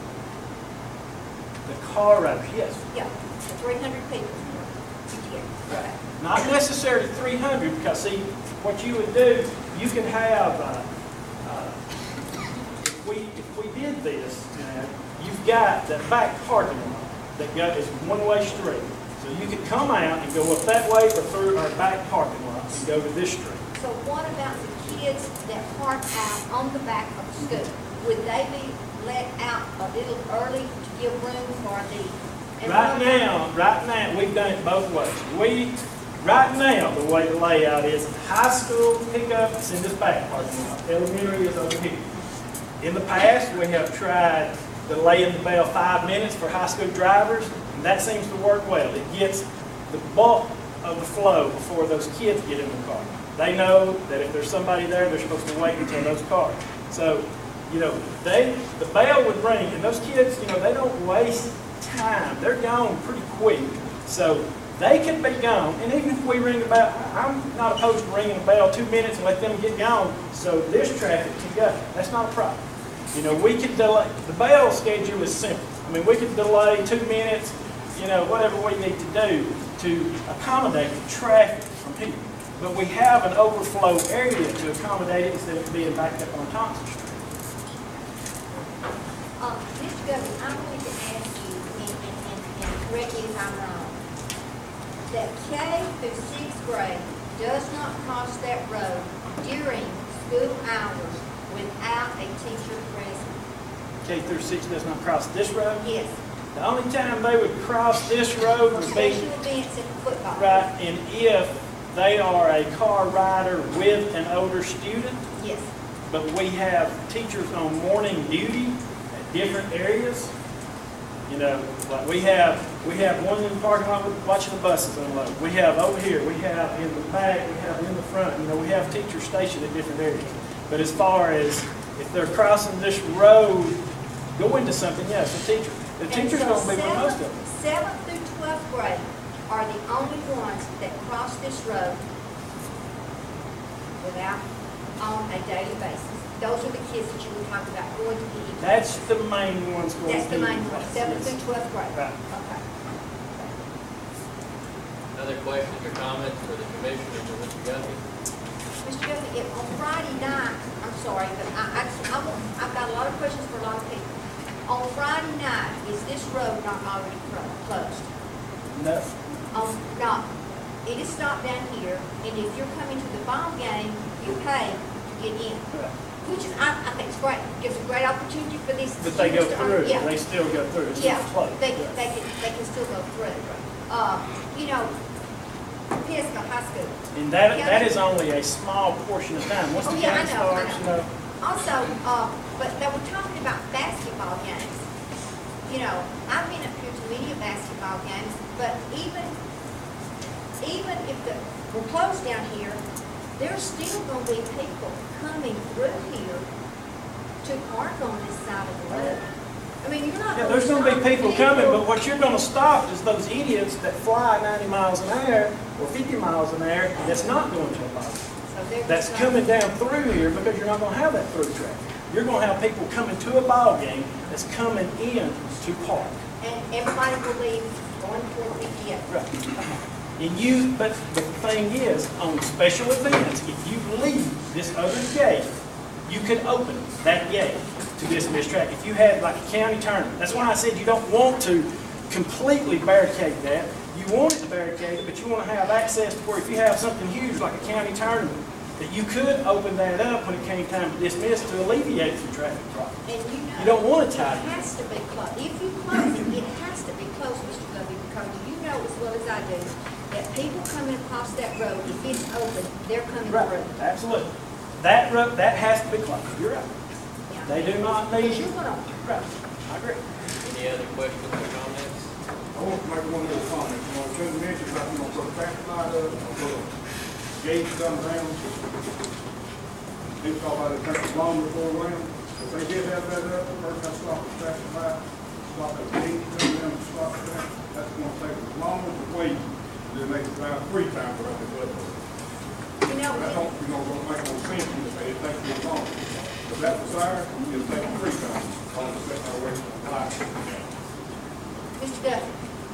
The car riders, yes. Yeah, the three hundred people, fifty-eight. Okay. Not necessarily three hundred, because see, what you would do, you can have, uh, uh, if we, if we did this, you know, you've got that back parking lot that go, is one-way street. So you could come out and go up that way or through our back parking lot and go to this street. So what about the kids that park out on the back of the school? Would they be let out a little early to give room for the? and Right what about- now, right now, we've done it both ways. We, right now, the way the layout is, high school pickup is in this back parking lot. Elementary is over here. In the past, we have tried delaying the bell five minutes for high school drivers, and that seems to work well. It gets the bulk of the flow before those kids get in the car. They know that if there's somebody there, they're supposed to wait until those cars. So, you know, they, the bell would ring, and those kids, you know, they don't waste time. They're gone pretty quick. So they can be gone, and even if we ring the bell, I'm not opposed to ringing the bell two minutes and let them get gone so this traffic can go. That's not a problem. You know, we can delay, the bell schedule is simple. I mean, we can delay two minutes, you know, whatever we need to do to accommodate the traffic from here. But we have an overflow area to accommodate it instead of being backed up on Thompson Street. Uh, Mister Governor, I'm going to ask you, and, and, and, and correct me if I'm wrong, that K through sixth grade does not cross that road during school hours without a teacher present. K through six does not cross this road. Yes. The only time they would cross this road For would be, special events and football. right, and if they are a car rider with an older student. Yes. But we have teachers on morning duty at different areas. You know, like we have, we have one in the parking lot watching the buses unload. We have over here, we have in the back, we have in the front. You know, we have teachers stationed at different areas. But as far as if they're crossing this road, going to something, yes, the teacher. The And teacher's so going to be with most of them. Seventh through twelfth grade are the only ones that cross this road without, on a daily basis. Those are the kids that you were talking about going to the. That's the main ones going to That's the be. main one, seventh Yes. through twelfth grade. Right. Okay. Other questions or comments for the commissioners or Mister Guthrie? Mister Guthrie, if on Friday night, I'm sorry, but I, I, I want, I've got a lot of questions for a lot of people. On Friday night, is this road not already clo- closed? No. On, no, it is stopped down here, and if you're coming to the ball game, you pay to get in. Which is, I, I think it's great, gives a great opportunity for these But they go students to earn- through, yeah. they still go through, it's Yeah, not closed. they, Yeah. they can, they can still go through. Uh, you know, Pisgah High School. And that, Yeah. that is only a small portion of time. Once Oh, the yeah, I game know, I starts, you know. know, Also, uh, but they were talking about basketball games. You know, I've been up here to many basketball games, but even, even if the, we're closed down here, there's still gonna be people coming through here to park on this side of the road. I mean, you're not yeah, gonna there's gonna stop be people coming, but what you're gonna stop is those idiots that fly ninety miles an hour or fifty miles an hour that's not going to a ball. So they're That's just coming down through here because you're not gonna have that through traffic. You're gonna have people coming to a ball game that's coming in to park. And everybody will leave going toward fifty-eight. Right. And you, but the thing is, on special events, if you leave this other gate, you can open that gate to dismiss traffic. If you had like a county tournament, that's why I said you don't want to completely barricade that. You want it barricaded, but you want to have access to where if you have something huge like a county tournament, that you could open that up when it came time to dismiss to alleviate some traffic problems. And you know, You don't want to tie it it. has to be closed. If you close it, it has to be closed, Mister Covey, because you know as well as I do that people coming across that road, if it's open, they're coming Right, through. absolutely. That road, that has to be closed. You're right. Yeah. They do not need Because you. you're gonna, Right, I agree. Any other questions or comments? I want to make one little comment. You know, Judge mentioned about, you know, put a traffic light up, or put a gate come around. People talk about it taking longer to go around. If they did have that up, the person that stopped the traffic light, stop at the gate, come down and stop there, that's going to take as long as the wait, then they can drive three times around the blood. you know, That don't, you know, don't make no sense to say it takes too long. If that was there, it'll take them three times, on the second away from the light. Mister Duffy,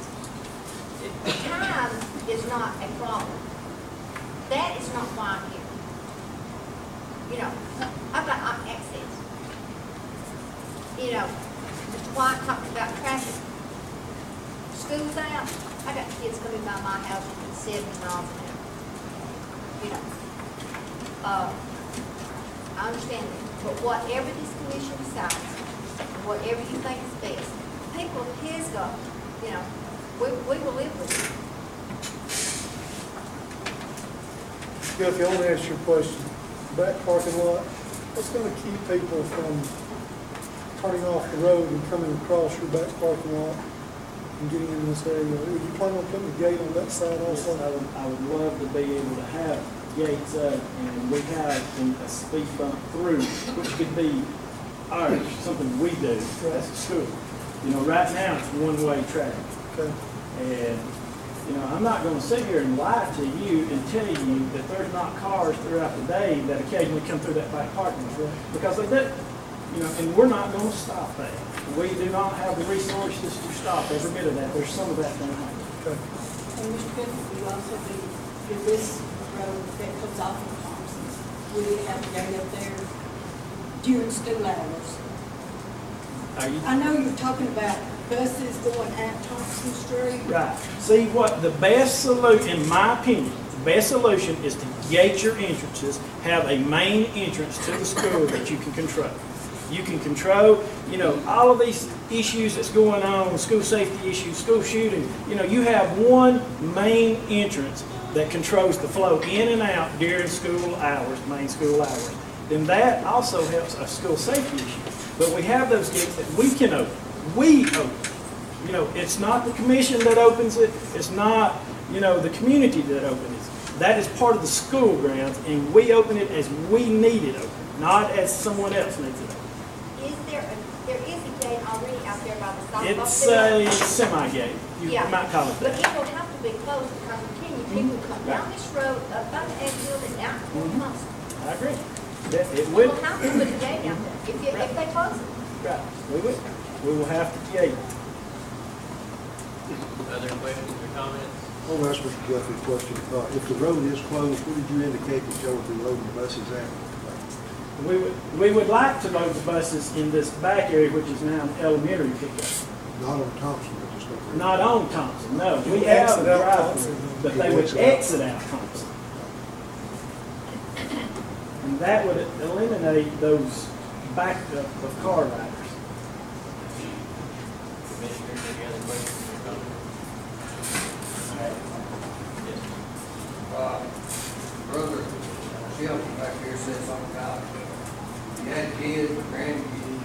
time is not a problem. That is not why I'm here. You know, I've got uh, access. You know, Mister White talked about traffic. School's out, I got kids coming by my house at seventy miles an hour. You know, uh, I understand that, but whatever this commission decides, whatever you think is best, people of Pisgah, you know, we, we will live with it. Guffey, I want to ask you a question. Back parking lot, what's going to keep people from turning off the road and coming across your back parking lot and getting in this area? Would you plan on putting a gate on that side also? I would, I would love to be able to have gates up and we have a speed bump through, which could be ours, something we do as a school. You know, right now it's one-way traffic. Okay. And, you know, I'm not going to sit here and lie to you and tell you that there's not cars throughout the day that occasionally come through that back parking lot. Because they do. You know, and we're not going to stop that. We do not have the resources to stop every bit of that. There's some of that going on. Okay. And Mister Griffin, you also be, your this road that comes off of Thompson's, will you have a gate up there during school hours? Are you? I know you're talking about buses going at Thompson Street. Right. See what the best solution, in my opinion, the best solution is to gate your entrances, have a main entrance to the school that you can control. You can control, you know, all of these issues that's going on, school safety issues, school shooting. You know, you have one main entrance that controls the flow in and out during school hours, main school hours. Then that also helps a school safety issue. But we have those gates that we can open. We open. You know, it's not the commission that opens it. It's not, you know, the community that opens it. That is part of the school grounds, and we open it as we need it open, not as someone else needs it open. Is there, a, there is a gate already out there by the softball It's field? a semi-gate. You Yeah. might call it But that. it will have to be closed because continue, people come down this road, up by the Edgefield and out to Mhm. Thompson. I agree. That it We would. will have to put a gate out there if, you, if they close it. Right. We would. We will have to gate. Other questions or comments? I want to ask Mister Guffey a question. Uh, if the road is closed, what did you indicate that y'all would be loading the buses at? We would, we would like to load the buses in this back area, which is now an elementary pickup. Not on Thompson, but just over there? Not on Thompson, no. You We would have exit a out drive Thompson. but You they would would exit out. exit out Thompson. And that would eliminate those backup of car riders. Commissioners, any other questions or comments? Yes. Uh, brother, Shelton back here said something about, you had kids, grandkids,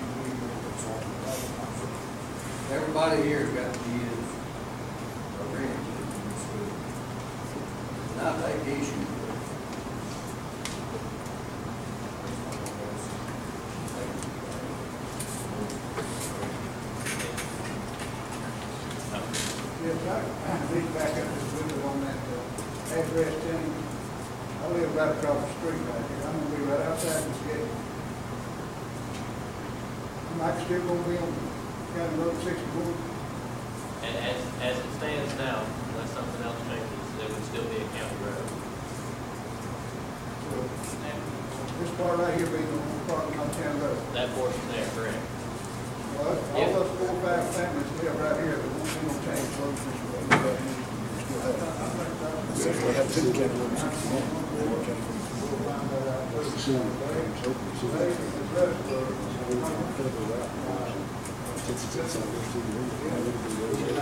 everybody here's got kids or grandkids in school. Not vacation. Yes, I, I need to back up this window on that uh, address ten. I live right across the street right here. I'm gonna be right outside this gate. Mike still gonna be on County Road sixty-four. And as, as it stands now, unless something else changes, it would still be a county road. This part right here being the one part of my town road. That portion there, correct? Well, all those four or five families live right here, that won't be no change roads this way. We have two county roads, sixty-one, one county road. It's the Since it's inside those two roads, yeah, it would be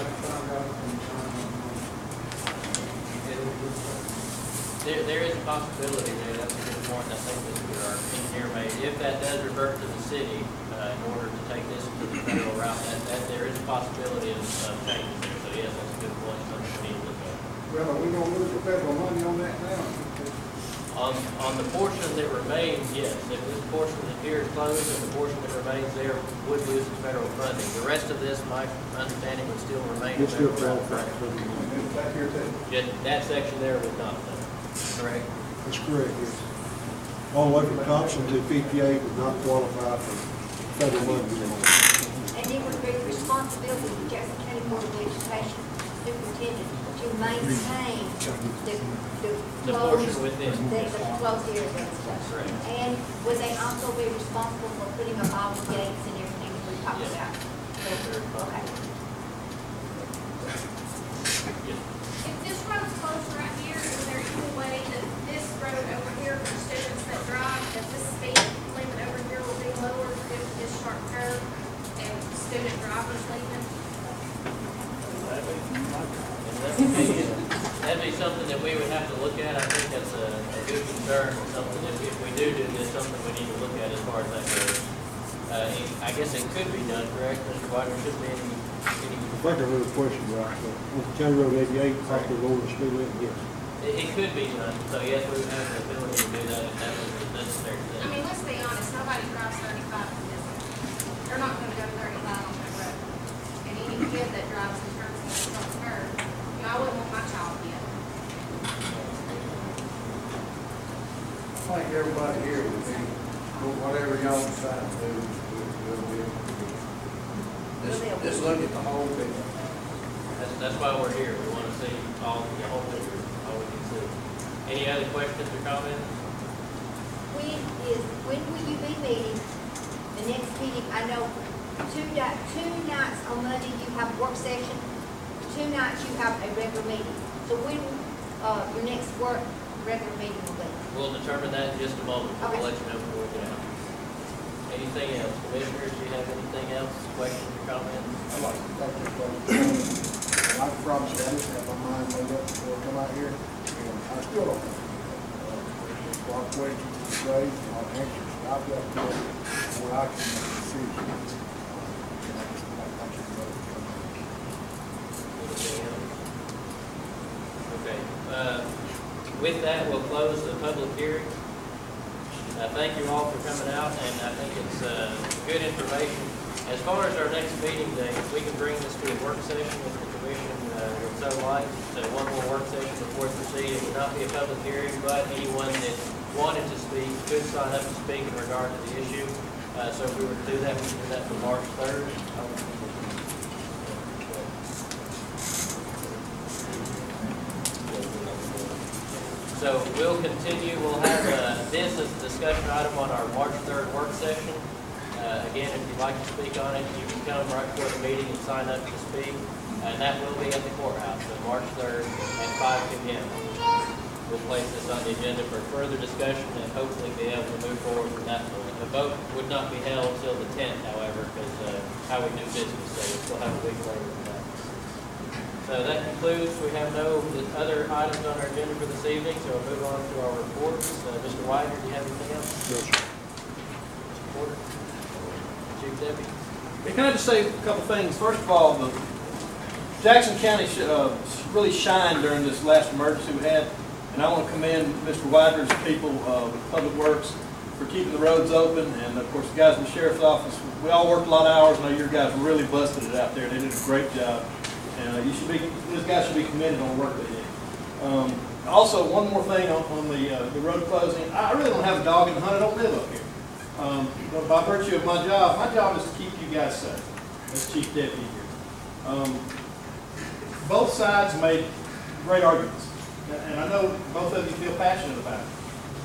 There, there is a possibility there, that's a good point, I think that our engineer made, if that does revert to the city, uh, in order to take this to the federal route, that, that there is a possibility of, of changes there, so yes, that's a good point, something we need to look at. Well, are we gonna lose the federal money on that now? On, on the portion that remains, yes, if this portion that here is closed and the portion that remains there would lose its federal funding. The rest of this, my understanding, would still remain It's still federal route. qualified for the Back here too. Just that section there would not, though. Correct? That's correct, yes. All the way from Thompson to fifty-eight would not qualify for federal money anymore. And it would be the responsibility of Jackson County Board of Education Superintendent to maintain the, the The closed, portion within. the, the closed areas and stuff. Correct. And would they also be responsible for putting up all the gates and everything that we talked Yes. about? Okay. If this road's closed right here, is there any way that this road over here for students that drive, that this speed limit over here will be lowered due to this sharp curve and student drivers leaving? That'd be, that'd be something that we would have to look at. I think that's a, a good concern, something if, if we do do this, something we need to look at as far as that goes. Uh, I guess it could be done, correct, Mister White? There shouldn't be any, any, I think I heard a question right, so on County Road eighty-eight, possibly lower the speed limit, yes. it, it could be done. So yes, we would have the ability to do that if that was the necessary I thing. mean, let's be honest, nobody drives thirty-five in this. They're not gonna go thirty-five on that road. And any kid that drives and turns on the front curve, you know, I wouldn't want my child to be in. I think everybody here would be, whatever y'all decide to do, we'll, we'll be able to do. Just, just look at the whole picture. That's, that's why we're here. We want to see all the whole picture, all we can see. Any other questions or comments? When is, when will you be meeting? The next meeting, I know two di- two nights on Monday you have a work session, two nights you have a regular meeting. So when, uh, your next work, regular meeting will be? We'll determine that in just a moment. Okay. We'll let you know before we get out. Anything else? Commissioners, do you have anything else? Questions or comments? I'd like to thank you for, I promise you, I just have my mind made up before I come out here, and I still don't know. Uh, A lot of questions to raise, a lot of answers, I've got to know where I can make a decision. And I just, I thank you for that. Anything else? Okay. Uh, With that, we'll close the public hearing. Uh, Thank you all for coming out, and I think it's uh, good information. As far as our next meeting date, we can bring this to a work session with the commission uh, would so like, so one more work session before it's proceeded. It would not be a public hearing, but anyone that wanted to speak could sign up to speak in regard to the issue. Uh, So if we were to do that, we could do that for March third. So we'll continue, we'll have uh, this as a discussion item on our March third work session. Uh, Again, if you'd like to speak on it, you can come right before the meeting and sign up to speak. And that will be at the courthouse on March third at five P M We'll place this on the agenda for further discussion and hopefully be able to move forward from that point. The vote would not be held till the tenth, however, because uh, how we do business, so we'll still have a week later than that. So that concludes, we have no other items on our agenda for this evening, so we'll move on to our reports. Uh, Mister Widener, do you have anything else? No, sir. Mister Porter? Chief Deputy? Yeah, can I just say a couple things? First of all, the Jackson County sh uh, really shined during this last emergency we had, and I want to commend Mister Widener's people uh, with Public Works for keeping the roads open, and of course the guys in the Sheriff's Office. We all worked a lot of hours. I know your guys really busted it out there. They did a great job. And uh, you should be, this guy should be commended on the work they did. Um, also, one more thing on, on the uh, the road closing. I really don't have a dog in the hunt. I don't live up here. Um, but by virtue of my job, my job is to keep you guys safe as chief deputy here. Um, both sides make great arguments, and I know both of you feel passionate about it.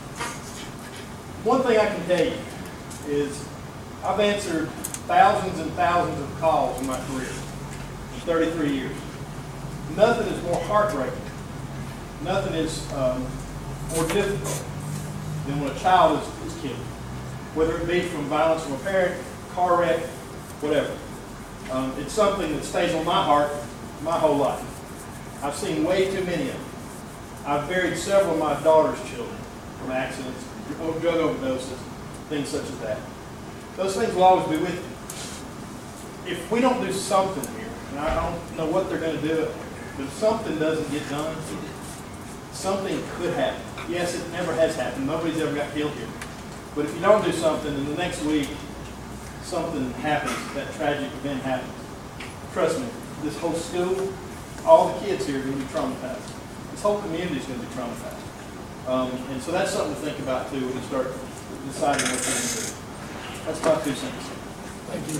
One thing I can tell you is I've answered thousands and thousands of calls in my career, in thirty-three years. Nothing is more heartbreaking, nothing is um, more difficult than when a child is, is killed, whether it be from violence from a parent, car wreck, whatever. Um, it's something that stays on my heart my whole life. I've seen way too many of them. I've buried several of my daughter's children from accidents, drug overdoses, things such as that. Those things will always be with you. If we don't do something here, and I don't know what they're going to do, but if something doesn't get done, something could happen. Yes, it never has happened. Nobody's ever got killed here. But if you don't do something, and the next week something happens, that tragic event happens, trust me, this whole school, all the kids here are going to be traumatized. This whole community is going to be traumatized. Um, and so that's something to think about too when you start deciding what you're going to do. That's my two cents. Thank you.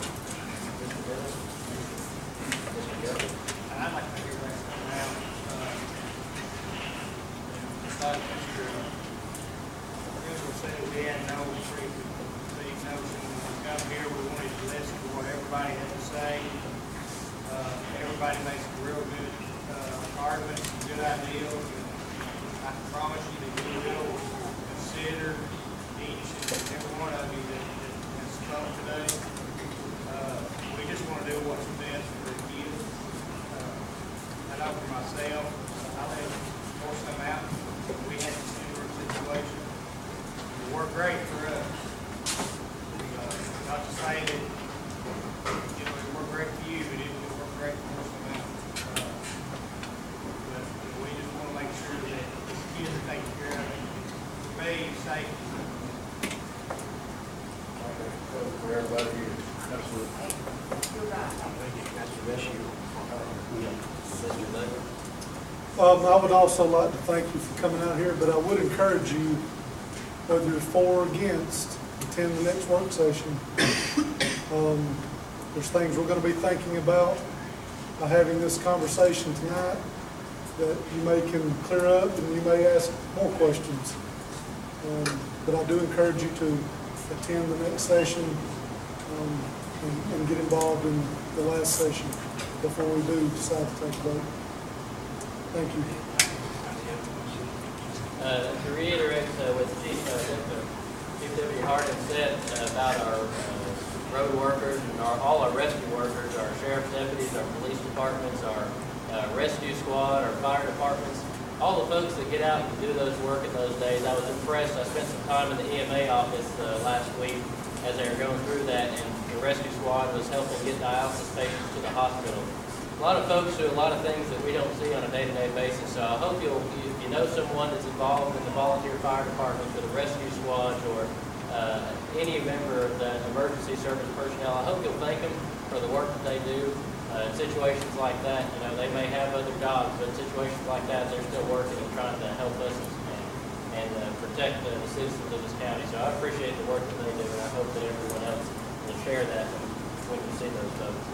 And I'd like to hear that come out. Uh, like Mister Griswold said, we had no free, big notion. When we come here, we wanted to listen to what everybody had to say. Uh, everybody makes a real good uh, arguments, good ideas. And I can promise you that we will consider each and every one of you that, that has spoken today. Uh, we just want to do what's best for the kids. Uh, I know for myself, I let force them out. We had a similar situation. It worked great for us. Uh, not to say that you know, it worked great for you, but it, it worked great for us them out. Uh, but you know, we just want to make sure that the kids are taken care of. For me, safety. For everybody here. Absolutely. You're right. Mister Bishop, Mister Miller. Um, I would also like to thank you for coming out here, but I would encourage you, whether you're for or against, attend the next work session. Um, there's things we're going to be thinking about by having this conversation tonight that you may can clear up and you may ask more questions. Um, but I do encourage you to attend the next session um, and, and get involved in the last session before we do decide to take a vote. Thank you. Uh, to reiterate uh, what Chief, uh, Chief Deputy Hardin said uh, about our uh, road workers and our, all our rescue workers, our sheriff's deputies, our police departments, our uh, rescue squad, our fire departments, all the folks that get out and do those work in those days. I was impressed. I spent some time in the E M A office uh, last week as they were going through that, and the rescue squad was helping get dialysis patients to the hospital. A lot of folks do a lot of things that we don't see on a day-to-day basis, so I hope you'll, if you know someone that's involved in the volunteer fire department or the rescue squads or uh, any member of the emergency service personnel, I hope you'll thank them for the work that they do. Uh, in situations like that, you know, they may have other jobs, but in situations like that, they're still working and trying to help us and, and uh, protect uh, the citizens of this county. So I appreciate the work that they do, and I hope that everyone else will share that when, when you see those folks.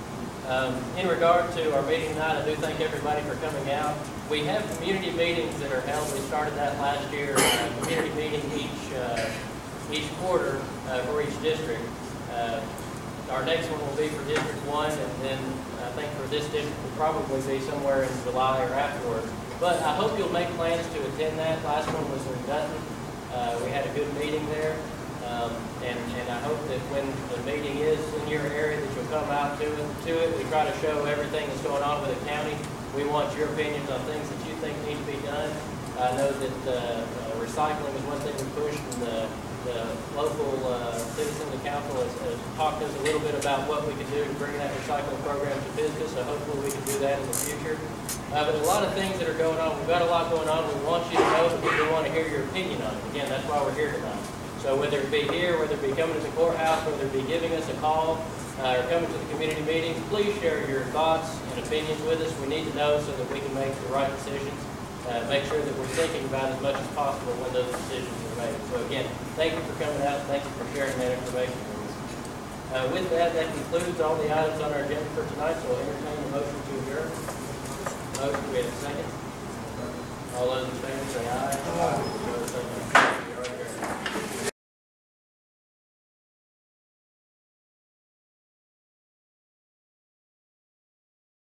Um, in regard to our meeting tonight, I do thank everybody for coming out. We have community meetings that are held. We started that last year. Uh, community meeting each uh, each quarter uh, for each district. Uh, our next one will be for District One, and then I think for this district will probably be somewhere in July or afterwards. But I hope you'll make plans to attend that. Last one was in Dutton. Uh, we had a good meeting there. Um, and, and I hope that when the meeting is in your area that you'll come out to it, to it. We try to show everything that's going on with the county. We want your opinions on things that you think need to be done. I know that uh, uh, recycling is one thing we pushed, and the, the local uh, citizen, the council has, has talked to us a little bit about what we can do to bring that recycling program to business, so hopefully we can do that in the future. Uh, but a lot of things that are going on, we've got a lot going on. We want you to know that we want to hear your opinion on it. Again, that's why we're here tonight. So whether it be here, whether it be coming to the courthouse, whether it be giving us a call, uh, or coming to the community meetings, please share your thoughts and opinions with us. We need to know so that we can make the right decisions. uh, make sure that we're thinking about as much as possible when those decisions are made. So again, thank you for coming out, thank you for sharing that information with us. Uh, with that, that concludes all the items on our agenda for tonight, so I'll entertain a motion to adjourn. Motion, we have a second. All those in favor say aye. Aye.